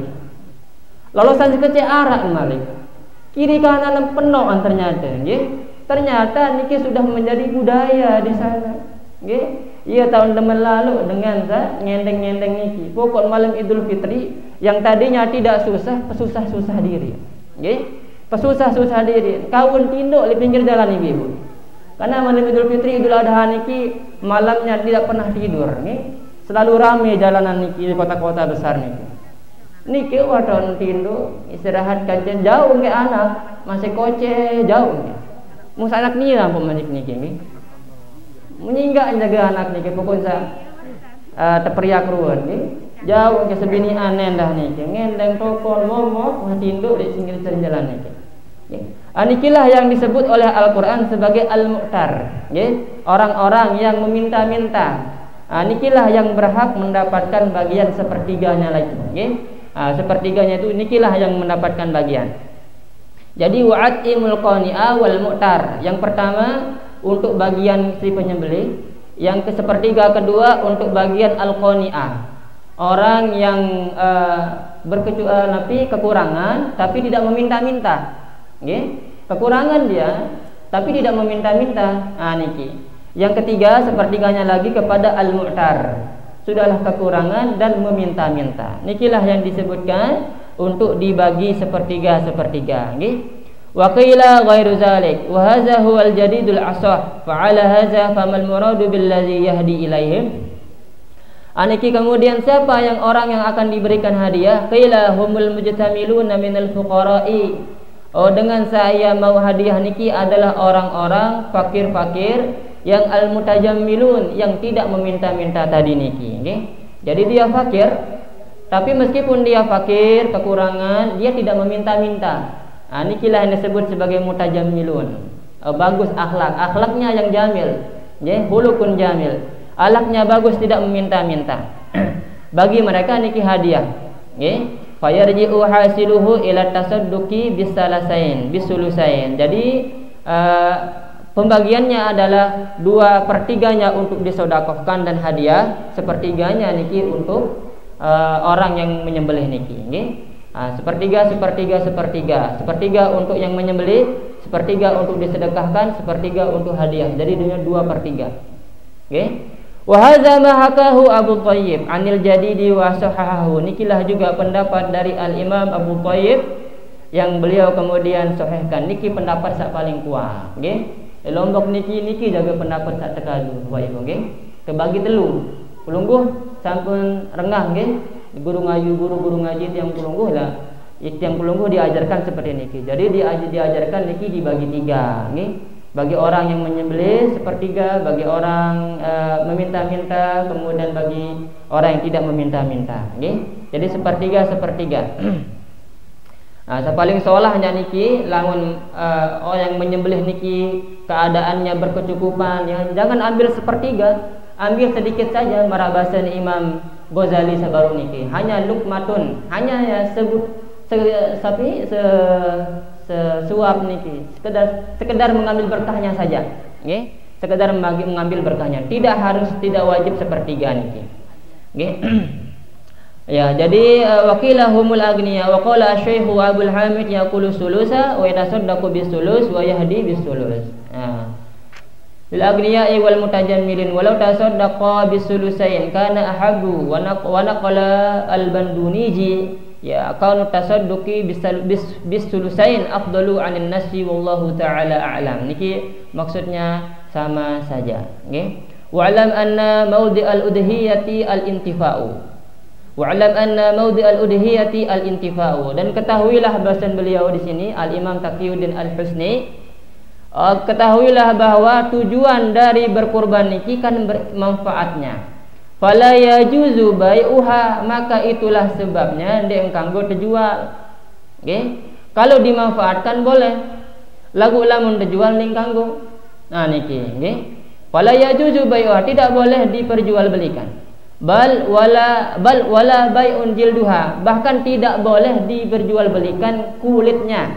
Lolosan sekecil arah Malik. Kiri kanan penuh ternyata, nggih. Ternyata niki sudah menjadi budaya di sana. Nggih. Iya tahun demen lalu dengan sa ngendeng-ngendeng niki. Pokok malam Idul Fitri yang tadinya tidak susah, pesusah-susah diri. Nggih. Pesusah-susah diri. Kawun tinduk di pinggir jalan iki, Bu. Karena malam Idul Fitri, Idul Adha niki malamnya tidak pernah tidur, nih. Selalu ramai jalanan niki di kota-kota besar niki. Niki wadon tindo istirahat kajian jauh ke anak, masih koce jauh. Musa anak ni lah pemanik niki nih. Menyinggak jaga anak niki pokoknya uh, teperiak ruan nih. Jauh ke sebini aneh dah niki. Ngendeng tokol momok tindo di singgir jalan niki. Anikilah yang disebut oleh Al-Quran sebagai al-mu'tar, orang-orang yang meminta-minta. Anikilah yang berhak mendapatkan bagian sepertiganya lagi. Sepertiganya itu nikilah yang mendapatkan bagian. Jadi wa'atimul qani'a wal mu'tar. Yang pertama untuk bagian si penyembelih, yang ke sepertiga kedua untuk bagian al-qani'ah. Orang yang uh, berkecu uh, napi kekurangan tapi tidak meminta-minta. Okay? Kekurangan dia tapi tidak meminta-minta. Nah, niki. Yang ketiga sepertiganya lagi kepada al-mu'tar. Sudahlah kekurangan dan meminta-minta. Nikilah yang disebutkan untuk dibagi sepertiga-sepertiga, nggih. Wa qila ghairu zalik wa hadza huwal jadidul asah fa ala hadza famal muradu billazi yahdi ilaihim. Aniki kemudian siapa yang orang yang akan diberikan hadiah? Qila humul mujtamiluna minal fuqara'i. Oh, dengan saya mau hadiah niki adalah orang-orang fakir-fakir yang al-mutajammilun, yang tidak meminta-minta tadi niki, okay? Jadi dia fakir, tapi meskipun dia fakir, kekurangan, dia tidak meminta-minta. Nah, nikilah yang disebut sebagai mutajammilun. Oh, bagus akhlak, akhlaknya yang jamil, okay? Hulukun jamil. Akhlaknya bagus, tidak meminta-minta. Bagi mereka niki hadiah, okay? Fayarji'u hasiluhu ila tasadduqi bisalasain bisulusain. Jadi uh, pembagiannya adalah dua pertiganya untuk disedekahkan dan hadiah, sepertiganya niki untuk uh, orang yang menyembelih niki, nggih. Uh, sepertiga sepertiga sepertiga sepertiga untuk yang menyembelih, sepertiga untuk disedekahkan, sepertiga untuk hadiah. Jadi dengan dua pertiga, nggih. Wa hadza ma hakahu Abu Thayyib 'anil Jadidi wa sahahahu. Nikilah juga pendapat dari Al-Imam Abu Thayyib yang beliau kemudian sahihkan. Niki pendapat sak paling kuat, nggih. Lombok niki niki jaga pendapat sak tekalu, Bapak Ibu, nggih. Kebagi telu. Pelungguh sampun rengah, nggih. guru ngaji guru-guru ngaji tiang kulungguh lah. Tiang kulungguh diajarkan seperti niki. Jadi dia diajarkan niki dibagi tiga, nggih. Bagi orang yang menyembelih sepertiga, bagi orang e, meminta-minta, kemudian bagi orang yang tidak meminta-minta, nggih. Jadi sepertiga sepertiga. Nah, paling solahnya niki lamun e, orang yang menyembelih niki keadaannya berkecukupan, ya, jangan ambil sepertiga, ambil sedikit saja. Marah bahasa Imam Ghazali sabaru niki, hanya lukmatun, hanya ya sebut se, sapi se sesuap niki, sekedar sekedar mengambil berkahnya saja, nggih. Sekedar mengambil berkahnya, tidak harus, tidak wajib sepertiga niki, nggih. Ya, jadi wakilahumul agniya wa qala Syekh Abdul Hamid yaqulu sulusa wa yatasaddaqu bisulus wa yahdi bisulus. Nah, lil agniya'i wal mutajammilin walau tasaddaqa bisulusain kana ahabbu wa naqala al-Banduniji ya kaunu tasadduqi bis sulusain afdalu 'anil nasi wallahu ta'ala a'lam. Niki maksudnya sama saja, nggih. Wa'lam anna mawdi'al udhiyati al-intifa'u. Wa'lam anna mawdi'al udhiyati al-intifa'u, dan ketahuilah bahasan beliau di sini Al-Imam Taqiyuddin Al-Husni, uh, ketahuilah bahwa tujuan dari berkurban niki kan bermanfaatnya. Fala yajuzu bai'uha, maka itulah sebabnya ndek kanggo terjual. Nggih. Kalau dimanfaatkan boleh. Lagu lamun terjual ning kanggo. Nah niki, nggih. Fala yajuzu bai'uha, tidak boleh diperjualbelikan. Bal wala bal wala bai'un jilduha, bahkan tidak boleh diperjualbelikan kulitnya.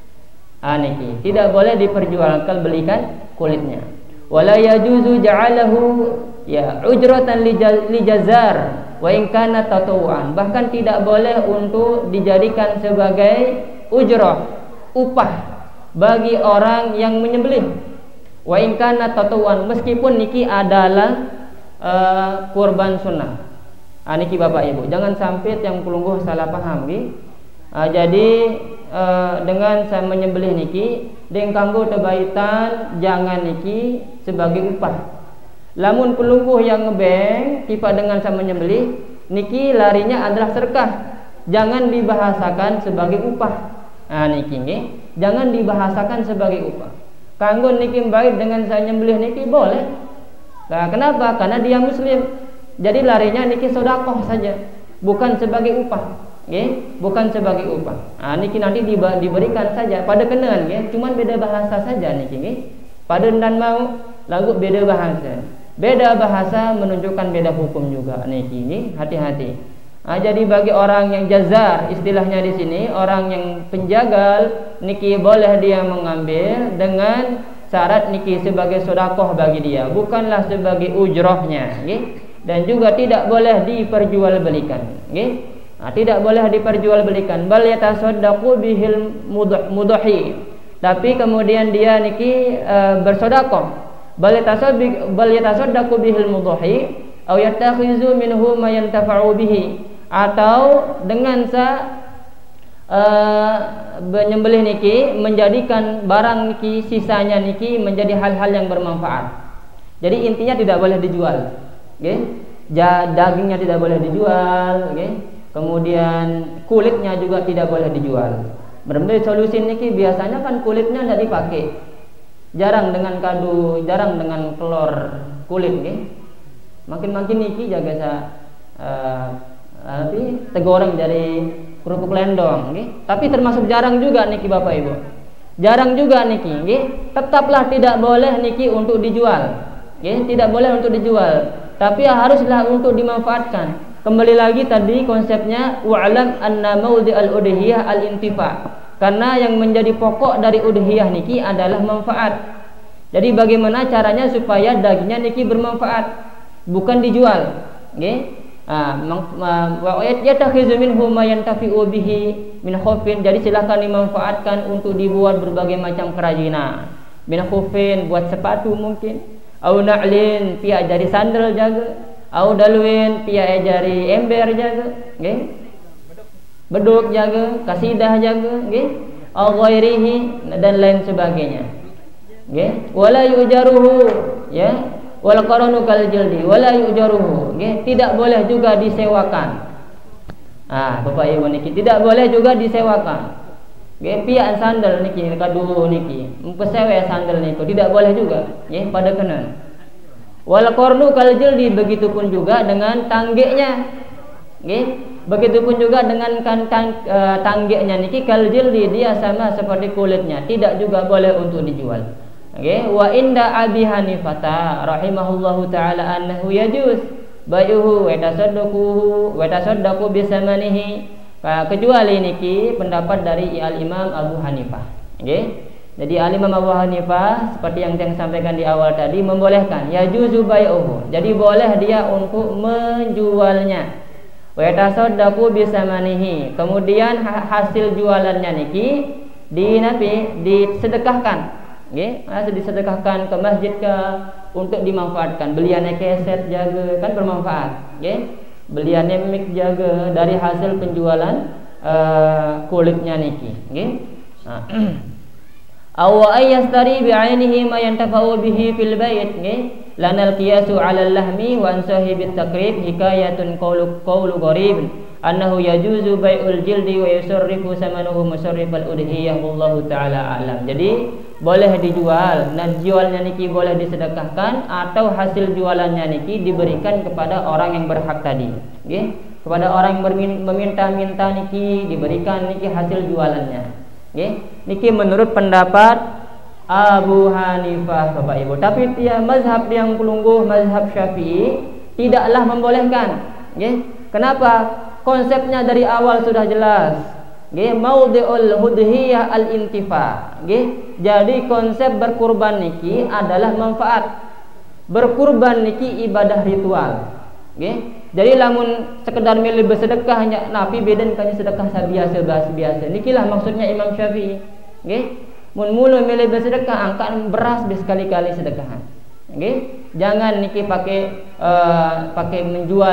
Ah niki, tidak boleh diperjualkan belikan kulitnya. Wala yajuzu ja'alahu ya ujratan lijazar wa in kana tatawuan, bahkan tidak boleh untuk dijadikan sebagai ujrah, upah bagi orang yang menyembelih. Wa in kana tatawuan, meskipun niki adalah uh, kurban sunnah. Ah niki Bapak Ibu, jangan sampai yang kulungguh salah paham nggih. Uh, jadi uh, dengan saya menyembelih niki deng kanggo tebaitan, jangan niki sebagai upah. Lamun pelungguh yang ngebeng tiba dengan sama menyembelih niki larinya adalah sedekah, jangan dibahasakan sebagai upah. Nah niki nggih, jangan dibahasakan sebagai upah. Kanggo niki baik dengan saya nyembelih niki boleh. Nah, kenapa? Karena dia muslim. Jadi larinya niki sedekah saja, bukan sebagai upah, nggih, bukan sebagai upah. Nah niki nanti diberikan saja pada kenaan nggih, cuman beda bahasa saja niki nggih. Pada dan mau lagu beda bahasa. Beda bahasa menunjukkan beda hukum juga niki, ini hati-hati. Nah, jadi bagi orang yang jazar, istilahnya di sini orang yang penjagal niki boleh dia mengambil dengan syarat niki sebagai sedekah bagi dia, bukanlah sebagai ujrohnya, nggih. Dan juga tidak boleh diperjualbelikan, nggih. Nah, tidak boleh diperjualbelikan. Bal yatasaddaqu bihil mudhi. Tapi kemudian dia niki e, bersedekah. Bal yatasaddaqu bihil mudhi aw yattakhizu minhu ma yantafa'u bihi, atau dengan sa uh, menyembelih niki menjadikan barang niki sisanya niki menjadi hal-hal yang bermanfaat. Jadi intinya tidak boleh dijual, okay? Dagingnya tidak boleh dijual, okay? Kemudian kulitnya juga tidak boleh dijual. Berbeda solusi niki biasanya kan kulitnya tidak dipakai. Jarang dengan kadu, jarang dengan telur kulit, nggih. Makin-makin niki jaga sa uh, tapi tegoreng dari kerupuk lendong, nggih. Tapi termasuk jarang juga niki Bapak Ibu. Jarang juga niki, nggih. Tetaplah tidak boleh niki untuk dijual. Nggih, tidak boleh untuk dijual. Tapi haruslah untuk dimanfaatkan. Kembali lagi tadi konsepnya wa'lam anna mawdi'al udhiyah al-intifa'. Karena yang menjadi pokok dari udhiyah niki adalah manfaat. Jadi bagaimana caranya supaya dagingnya niki bermanfaat, bukan dijual, nggih. Ah, wa yatakhizu minhu ma yantafi'u bihi min khufin. Jadi silakan dimanfaatkan untuk dibuat berbagai macam kerajinan. Min khufin buat sepatu mungkin, au na'lin pia jari sandal jaga, au dalwin pia jari ember jaga, nggih. Beduk jaga, kasidah jaga, nggih, au ghairihi dan lain sebagainya. Nggih, wala yujaruhu, ya, wal qaranu kal jildi, wala yujaruhu, nggih, tidak boleh juga disewakan. Ah, Bapak Ibu niki tidak boleh juga disewakan. Nggih, pian sandal niki kadu niki. Pesewe sandal niku tidak boleh juga, nggih, pada kenan. Wal qarnu kal jildi, begitupun juga dengan tanggeknya. Nggih, begitupun juga dengan kan, kan uh, tanggeknya niki kal jildi, dia sama seperti kulitnya, tidak juga boleh untuk dijual. Nggih, wa inda Abi Hanifah rahimahullahu taala annahu yajuz bayuhu wa tasaddaquhu wa tasaddaqu bisamanihi. Kecuali niki pendapat dari Al-Imam Abu Hanifah. Nggih. Jadi Al-Imam Abu Hanifah seperti yang saya sampaikan di awal tadi membolehkan yajuzu bai'uhu. Jadi boleh dia untuk menjualnya. Wa tasaddaqu bisamanihi. Kemudian hasil jualannya niki di nabi disedekahkan. Nggih, hasil disedekahkan ke masjid ke untuk dimanfaatkan. Beliannya keset jaga kan bermanfaat, nggih. Beliannya mic jaga dari hasil penjualan uh, kulitnya niki, nggih. Aw ayastari bi'ainihi ma yantafa'u bihi fil bait, nggih. Lanal qiyasu 'ala al-lahmi wa an sahibit taqrib hikayatun qawlu qawlu gharib annahu yajuzu bai'ul jildi wa yusarrifu samanuhu musarrifal udhiyah wallahu ta'ala a'lam. Jadi boleh dijual, dan jualnya niki boleh disedekahkan atau hasil jualannya niki diberikan kepada orang yang berhak tadi, nggih. Kepada orang yang meminta-minta niki diberikan niki hasil jualannya, nggih. Niki menurut pendapat Abu Hanifah, Bapak Ibu. Tapi dia mazhab yang pelungguh, mazhab Syafi'i tidaklah membolehkan, nggih. Kenapa? Konsepnya dari awal sudah jelas, nggih. Maudhi'ul hudhiyah al-intifa, nggih. Jadi konsep berkurban niki adalah manfaat. Berkurban niki ibadah ritual, nggih. Jadi lamun sekedar milih bersedekah hanya napi beden kan sedekah biasa biasa. Nikilah maksudnya Imam Syafi'i, nggih. Mun mulu milih bersedekah angkat beras sekali-kali sedekahan, nggih. Jangan niki pakai uh, pakai menjual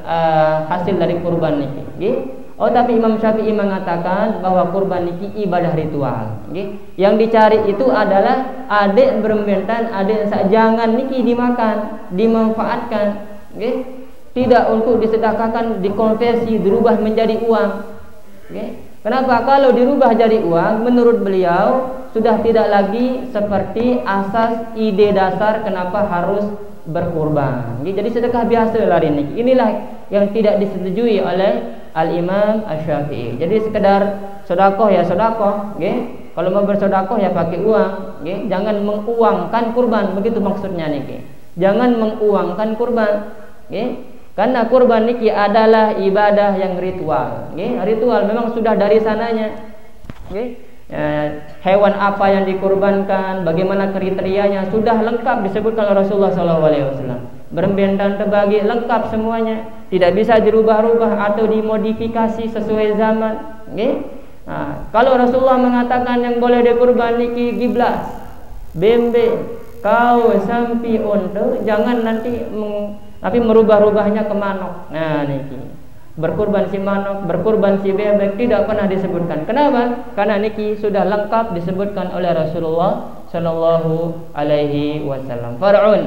uh, hasil dari kurban niki, nggih. Oh, tapi Imam Syafi'i mengatakan bahwa kurban niki ibadah ritual, nggih. Yang dicari itu adalah adik bermentan, adik jangan niki dimakan, dimanfaatkan, nggih. Tidak untuk disedekahkan, dikonversi, dirubah menjadi uang, nggih. Kenapa? Kalau dirubah jadi uang, menurut beliau sudah tidak lagi seperti asas ide dasar kenapa harus berkurban. Jadi sedekah biasa lari ini. Inilah yang tidak disetujui oleh Al-Imam Asy-Syafi'i. Jadi sekedar sedekah ya sedekah, nggih. Kalau mau bersedekah ya pakai uang, nggih. Jangan menguangkan kurban, begitu maksudnya niki. Jangan menguangkan kurban, nggih. Karena kurban niki adalah ibadah yang ritual, nggih. Ritual memang sudah dari sananya, nggih. Eh, hewan apa yang dikurbankan, bagaimana kriterianya sudah lengkap disebutkan oleh Rasulullah shallallahu alaihi wasallam. Beremben dan terbagi lengkap semuanya, tidak bisa dirubah-rubah atau dimodifikasi sesuai zaman, nggih. Nah, kalau Rasulullah mengatakan yang boleh dikurban niki giblas, bembe, kau, sampi, unta, jangan nanti meng, tapi merubah-rubahnya ke manok. Nah, niki berkurban si manok, berkurban si bebek tidak pernah disebutkan. Kenapa? Karena niki sudah lengkap disebutkan oleh Rasulullah sallallahu alaihi wasallam. Far'un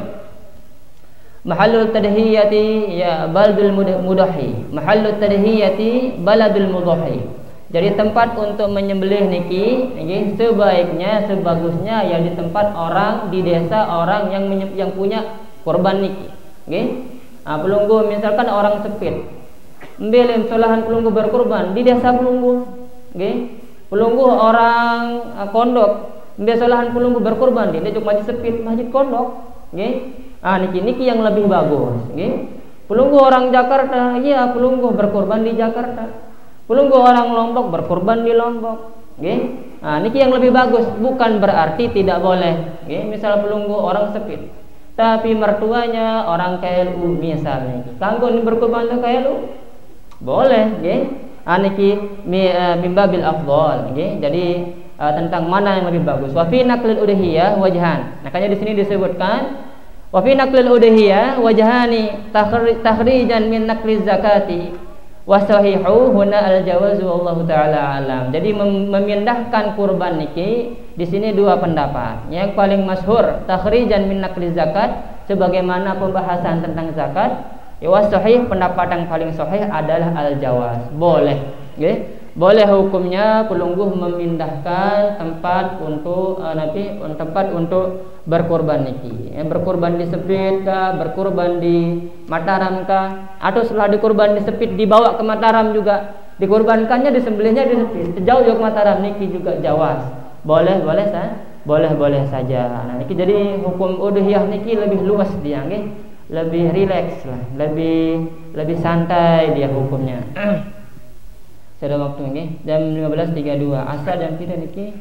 mahallul tadhiyati ya baladul mudahi. Mahallul tadhiyati baladul mudahi. Jadi tempat untuk menyembelih niki, niki sebaiknya, sebagusnya yang di tempat orang di desa orang yang yang punya kurban niki. Nggih. Nah, pelunggu misalkan orang sepit. Mbelem solahan pelunggu berkurban di desa pelunggu, nggih. Pelunggu orang uh, kondok, mbel solahan pelunggu berkurban di desa masjid sepit, masjid kondok, nggih. Ah niki niki yang lebih bagus, nggih. Pelunggu orang Jakarta, iya pelunggu berkurban di Jakarta. Pelunggu orang Lombok berkurban di Lombok, nggih. Ah niki yang lebih bagus, bukan berarti tidak boleh, nggih. Misal pelunggu orang sepit, tapi mertuanya orang K L U misalnya, kanggo berkurban ke K L U boleh, nggih. Aniki mimbabil afdhal, nggih. Jadi uh, tentang mana yang lebih bagus. Wa fi naqlil udhiyah wajhan. Makanya di sini disebutkan wa fi naqlil udhiyah wajhani takhrijan min naqliz zakati wa sahihu huna al jawaz wallahu taala alam. Jadi mem memindahkan kurban niki di sini dua pendapat. Yang paling masyhur takhrijan min naqliz zakat sebagaimana pembahasan tentang zakat. Ya sahih, pendapat yang paling sahih adalah al-jawaz, boleh, okay? Boleh hukumnya pelungguh memindahkan tempat untuk uh, nabi tempat untuk berkorban niki. Ya, berkorban di Sepit kah, berkorban di Mataram kah, atau setelah dikorban di Sepit dibawa ke Mataram juga, dikorbankannya disembelihnya di Sepit, sejauh ke Mataram niki juga jawaz. Boleh, boleh sah, boleh, boleh saja. Nah, niki jadi hukum udhiyah niki lebih luas dia, okay? Lebih rileks lah, lebih lebih santai dia hukumnya. Sudah waktu ini jam lima belas tiga puluh dua. Asal jam tidak niki.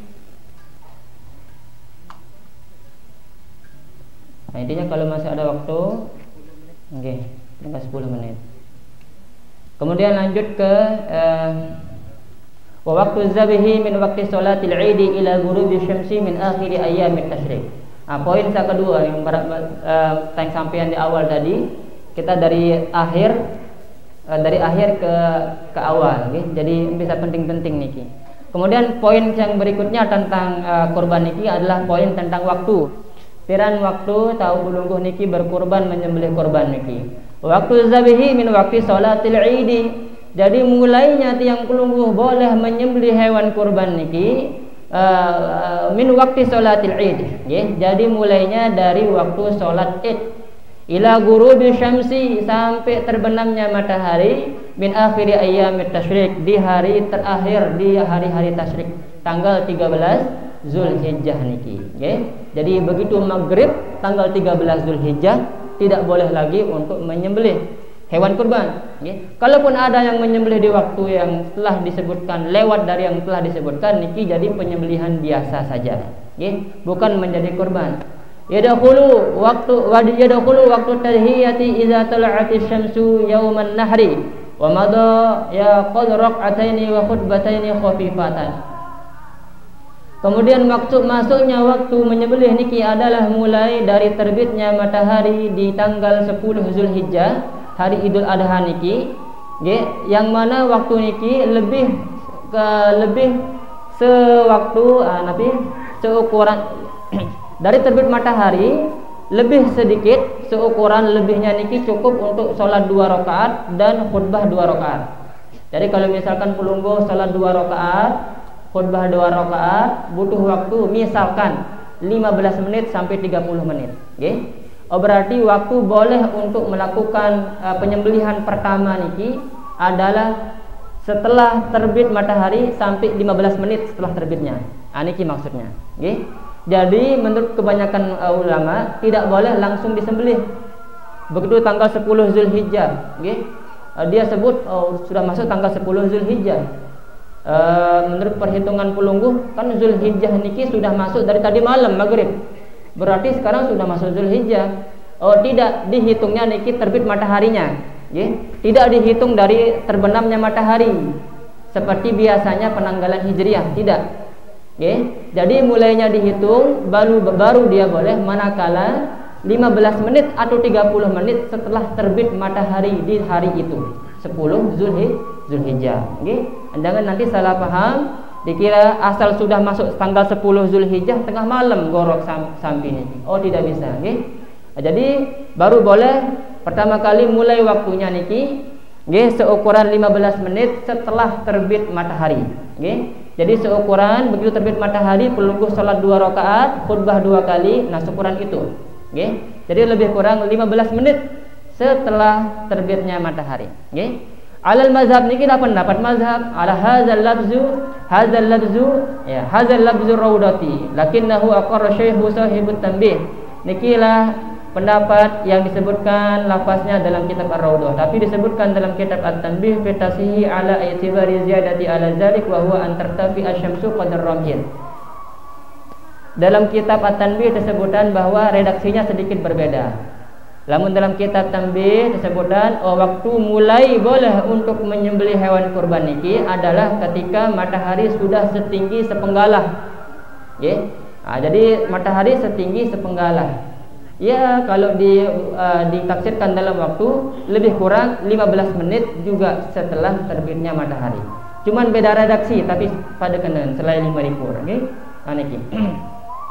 Nah, intinya kalau masih ada waktu, oke, okay, tinggal sepuluh menit. Kemudian lanjut ke uh, wa waqtu zabihi min waqti sholatil Eid ila ghurubi syamsi min akhir ayyamit tasyrik. Nah, poin yang kedua yang uh, tayang sampaian di awal tadi, kita dari akhir dari akhir ke ke awal, okay? Jadi bisa penting-penting niki. Kemudian poin yang berikutnya tentang uh, kurban niki adalah poin tentang waktu. Piran waktu tahu pelungguh niki berkurban menyembelih kurban niki. Waktu zabihi min waktu sholatil Eid. Jadi mulainya tiang pelungguh boleh menyembelih hewan kurban niki uh, uh, min waktu sholatil Eid. Okay? Jadi mulainya dari waktu sholat Id. Ila ghurubi syamsi, sampai terbenamnya matahari min akhiri ayyamit tasyrik, di hari terakhir di hari-hari tasyrik tanggal tiga belas Zulhijjah niki. Okay? Jadi begitu maghrib tanggal tiga belas Zulhijjah tidak boleh lagi untuk menyembelih hewan kurban. Okay? Kalaupun ada yang menyembelih di waktu yang telah disebutkan, lewat dari yang telah disebutkan niki, jadi penyembelihan biasa saja. Okay? Bukan menjadi kurban. Yadkhulu waktu wa yadkhulu waktu tahiyati idza tala'atis syamsu yauman nahri wa madha ya qad rak'ataini wa khutbataini khafifatan. Kemudian waktu masuknya waktu menyembelih niki adalah mulai dari terbitnya matahari di tanggal sepuluh Zulhijjah, hari Idul Adha niki, nggih, yang mana waktu niki lebih ke lebih sewaktu ah, nabi seukuran dari terbit matahari lebih sedikit, seukuran lebihnya niki cukup untuk sholat dua rakaat dan khutbah dua rakaat. Jadi kalau misalkan pelungguh sholat dua rakaat, khutbah dua rakaat, butuh waktu misalkan lima belas menit sampai tiga puluh menit. Okay? Oh, berarti waktu boleh untuk melakukan uh, penyembelihan pertama niki adalah setelah terbit matahari sampai lima belas menit setelah terbitnya. Ah, niki maksudnya. Okay? Jadi menurut kebanyakan uh, ulama tidak boleh langsung disembelih. Begitu tanggal sepuluh Zulhijjah, okay? uh, dia sebut oh, sudah masuk tanggal sepuluh Zulhijjah. Uh, menurut perhitungan pelungguh kan Zulhijjah niki sudah masuk dari tadi malam maghrib. Berarti sekarang sudah masuk Zulhijjah. Oh, tidak dihitungnya niki terbit mataharinya, okay? Tidak dihitung dari terbenamnya matahari seperti biasanya penanggalan Hijriah, tidak. Okay. Jadi mulainya dihitung baru baru dia boleh manakala lima belas menit atau tiga puluh menit setelah terbit matahari di hari itu sepuluh Zulhijjah. Okay. Jangan nanti salah paham, dikira asal sudah masuk tanggal sepuluh Zulhijjah tengah malam gorok sampai ini. Oh, tidak bisa. Okay. Jadi baru boleh pertama kali mulai waktunya niki, okay, seukuran lima belas menit setelah terbit matahari. Okay. Jadi seukuran begitu terbit matahari pelungguh sholat dua rakaat, khutbah dua kali, nah seukuran itu. Okay? Jadi lebih kurang lima belas menit setelah terbitnya matahari. Okay? Alal mazhab niki ada pendapat mazhab ala hadzal labzu hadzal labzu ya hadzal labzu raudati lakinnahu aqarra syekhu sahibut tanbih. Nikilah pendapat yang disebutkan lafaznya dalam kitab Ar-Raudhah, tapi disebutkan dalam kitab At-Tanbih fi tasihi ala i'tibari ziyadati ala zalik wa huwa an tartafi asy-syamsu qadar ramhin. Dalam kitab At-Tanbih disebutkan bahwa redaksinya sedikit berbeda. Namun dalam kitab Tanbih disebutkan oh, waktu mulai boleh untuk menyembelih hewan kurban niki adalah ketika matahari sudah setinggi sepenggalah. Okay? Nah, jadi matahari setinggi sepenggalah. Ya, kalau di uh, ditafsirkan dalam waktu lebih kurang lima belas menit juga setelah terbitnya matahari. Cuman beda redaksi tapi pada kenan selain lima ribu, okay? Aniki.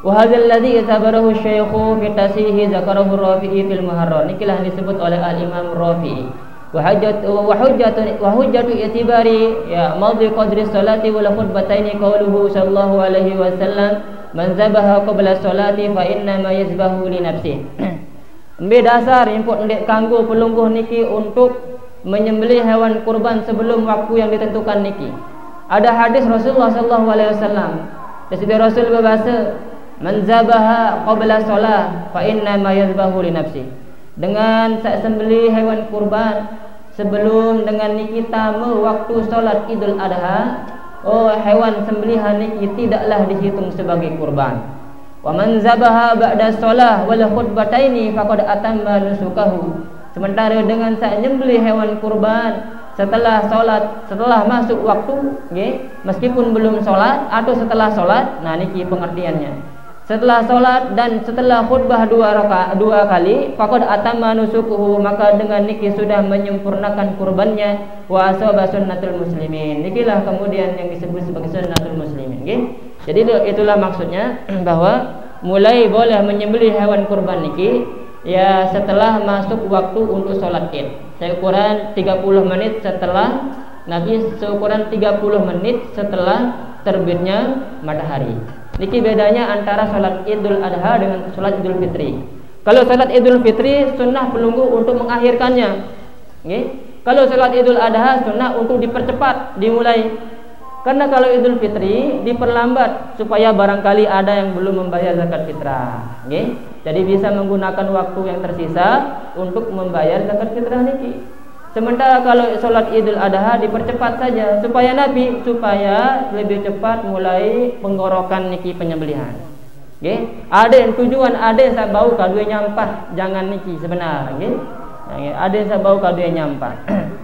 Wa hadzal ladzi itabarahu syaikhu fi tasihi zakarahu Rafi'i fil Muharrar. Nikilah disebut oleh Al-Imam Rafi'i. Wa hujjatu wa hujjatu wa hujjatu i'tibari ya madhi qadri salati wal khutbataini qauluhu sallallahu alaihi wasallam man zabaha qabla salati fa inna ma yazbahu li nafsi. Ambil dasar import ndek kanggo pelungguh niki untuk menyembelih hewan kurban sebelum waktu yang ditentukan niki. Ada hadis Rasulullah sallallahu alaihi wasallam. Dari Rasul berbahasa man zabaha qabla shalah fa inna ma yazbahu li nafsi. Dengan sak sembelih hewan kurban sebelum dengan niki tamu waktu solat Idul Adha, oh hewan sembelihan niki tidaklah dihitung sebagai kurban. Wa man zabaha ba'da shalah wal khutbataini faqad atamma nusukahu. Sementara dengan sak nyembelih hewan kurban setelah solat, setelah masuk waktu, okay, meskipun belum solat atau setelah solat, nah niki pengertiannya. Setelah solat dan setelah khutbah dua rakaat dua kali, faqad atamma nusukuhu, maka dengan niki sudah menyempurnakan kurbannya. Wa asaba sunnatul muslimin. Nikilah kemudian yang disebut sebagai sunnatul muslimin. Okay? Jadi itulah maksudnya bahwa mulai boleh menyembelih hewan kurban niki ya setelah masuk waktu untuk sholat Id. Seukuran tiga puluh menit setelah Nabi seukuran tiga puluh menit setelah terbitnya matahari. Niki bedanya antara sholat Idul Adha dengan sholat Idul Fitri. Kalau sholat Idul Fitri sunnah pelungguh untuk mengakhirkannya. Okay? Kalau sholat Idul Adha sunnah untuk dipercepat, dimulai. Karena kalau Idul Fitri diperlambat supaya barangkali ada yang belum membayar zakat fitrah. Okay? Jadi bisa menggunakan waktu yang tersisa untuk membayar zakat fitrah niki. Sementara kalau sholat Idul Adha dipercepat saja supaya Nabi supaya lebih cepat mulai penggorokan niki penyembelihan. Okay? Ada yang tujuan ada yang saya bau kadue nyampah jangan niki sebenar. Okay? Ada yang saya bau kadue nyampah.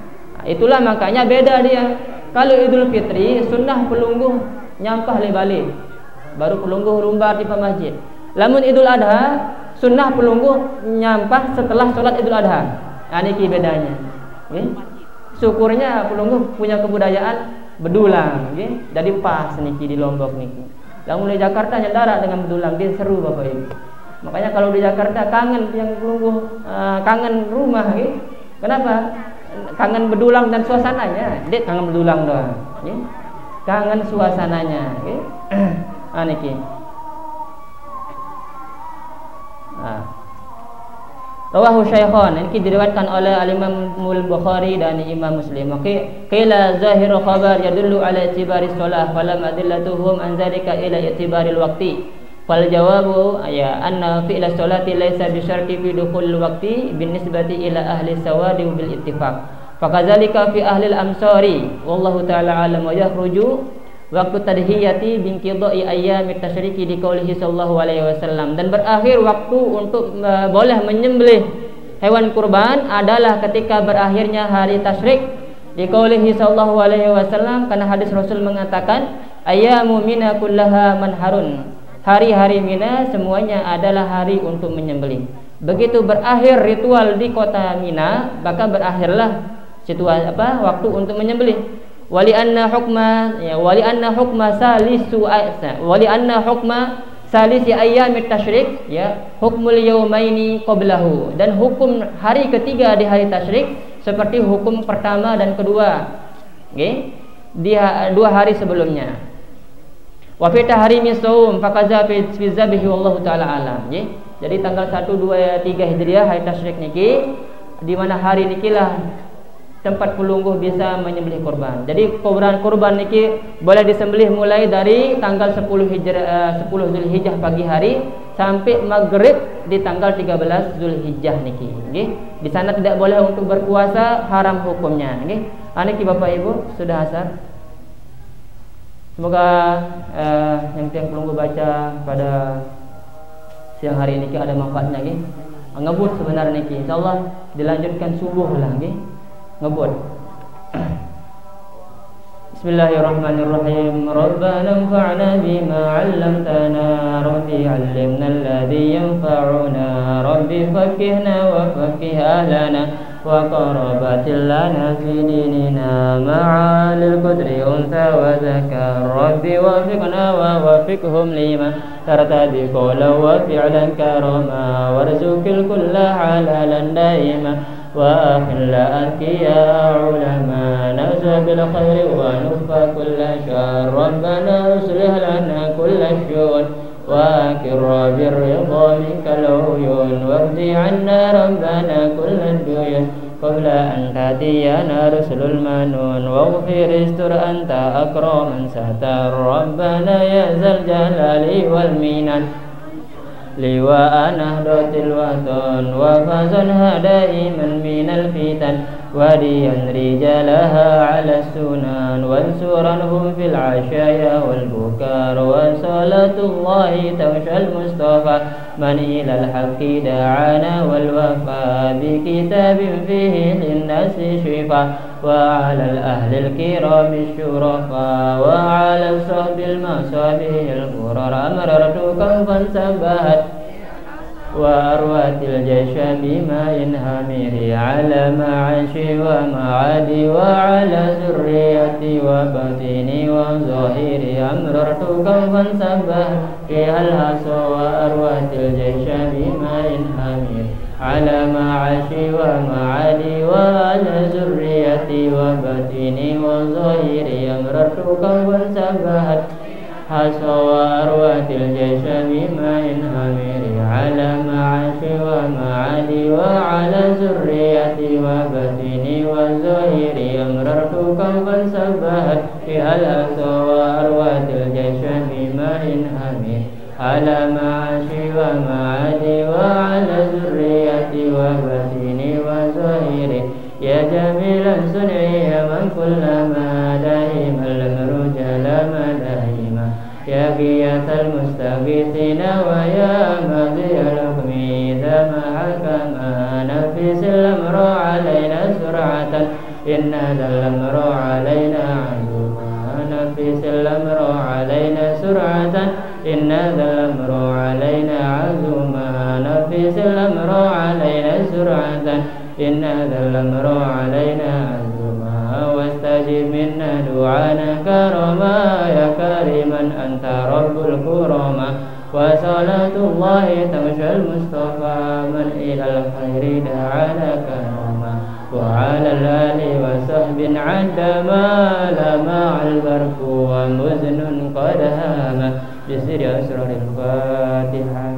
Itulah makanya beda dia. Kalau Idul Fitri sunnah pelungguh nyampah lebalik, baru pelungguh rumbar di masjid. Lamun Idul Adha sunnah pelungguh nyampah setelah sholat Idul Adha. Nah niki bedanya. Okay. Syukurnya pelungguh punya kebudayaan bedulang, okay. Jadi pas niki di Lombok niki. Lamun di Jakarta nyendara dengan bedulang dia seru Bapak Ibu. Makanya kalau di Jakarta kangen yang pelungguh uh, kangen rumah, okay. Kenapa? Kangen bedulang dan suasananya. Dia kangen bedulang doang, okay. Kangen suasananya, okay. Ah niki. Ah. Rawahu Syaikhan, ini diriwayatkan oleh Al-Imam Al-Bukhari dan Imam Muslim. Oke, qila zahiru khabar yadullu ala i'tibari shalah falam adillatuhum an zalika ila i'tibari al-waqti. Fal jawabu ya anna fi'la sholati laysa bi syarti fi dukhul waqti binisbati ila ahli sawadi bil ittifaq. Fakadzalika fi ahli al-amsari wallahu ta'ala alam wa yakhruju waktu tadhiyati binqidai ayyamit tasyriki di qaulihi sallallahu alaihi wasallam, dan berakhir waktu untuk uh, boleh menyembelih hewan kurban adalah ketika berakhirnya hari tasyrik di qaulihi sallallahu alaihi wasallam, karena hadis Rasul mengatakan ayyamu mina kullaha manharun, hari-hari Mina semuanya adalah hari untuk menyembelih. Begitu berakhir ritual di kota Mina, maka berakhirlah situasi apa waktu untuk menyembelih. Wali anna hukma ya wali anna hukma salisu aysa wali anna hukma salisi ayyamit tasyrik ya hukmul yaumaini qablahu, dan hukum hari ketiga di hari tasyrik seperti hukum pertama dan kedua, okay? Dia dua hari sebelumnya. Wa fi tahrimi shaum faqaza fi zabihi wallahu taala alam, okay? Jadi tanggal satu, dua, tiga Hijriah hari tasyrik niki, di mana hari nikilah tempat pelungguh bisa menyembelih kurban. Jadi kurban kurban niki boleh disembelih mulai dari tanggal sepuluh Hijrah, sepuluh Zulhijjah pagi hari sampai maghrib di tanggal tiga belas Zulhijjah niki. Nggih. Di sana tidak boleh untuk berpuasa, haram hukumnya. Nggih. Niki Bapak Ibu sudah asar. Semoga eh, yang tiang pelungguh baca pada siang hari niki ada manfaatnya nggih. Ngebut sebenarnya niki. Insyaallah dilanjutkan subuh lah nggih. Ngebut. Bismillahirrahmanirrahim. Rabbana anfa'na bima 'allamtana, Rabbi 'allimna alladhi yanfa'una, Rabbi faqqihna wa faqqih ahlana, وقرابات لنا في ديننا معا للقدر أنثى وذكر ربي وفقنا ووفقهم لما ترتدي قولا وفعلا كرما وارزق الكل حلالا دائما وأخل أذكياء علما نوزع بالخير ونكفى كل شر ربنا اصلح لنا كل الشؤون وأكر بالرضا منك العيون وارض عنا ربنا كل الديون قبل أن تأتينا رسل المنون واغفر استر أنت أكرم من ستر ربنا يا ذا الجلال والمنن لواء نهضة الوطن وفازنها دائما من الفتن وديا رجالها على السنن وانصرنهم في العشايا والبكار وصلاة الله توشى المصطفى من إلى الحق دعانا والوفاء بكتاب فيه للناس شفاء وعلى الأهل الكرام الشرفاء وعلى الصحب المصابيح الغرر أمررت كوفا سبهت وأروت الجيش بماء هامر على معاشي ومعادي وعلى ذريتي وبطيني وظاهري أمررت كوفا سبهت فيها الهصى وأروت الجيش بماء هامر على معاشي ومعادي وعلى ذريتي وبطيني وظاهري أمررت كوفا سبهت حصى وأروت الجيش بماء هامر على معاشي ومعادي وعلى ذريتي وبطيني وظاهري أمررت كوفا سبهت فيها الأسى وأروت الجيش بماء هامر على معاشي ومعادي وعلى ذريتي وبطيني وظاهري يا جميلا صنعي من كلما دائم الأمر جلما دائما يا غياث المستغيثين ويا ماضي الحكم إذا ما حكم نفس الأمر علينا سرعة إن ذا الأمر علينا عزوما نفس الأمر علينا سرعة إن ذا الأمر علينا عزوما نفس الأمر علينا سرعة إن ذا الأمر علينا عزوما واستجب منا دعانا كرما يا كريما أنت رب الكرما وصلاة الله تمشى المصطفى من إلى الخير دعانا كرما وعلى الآل وصحب عندما لمع البرق ومزن قد هام بسر أسرار الفاتحة.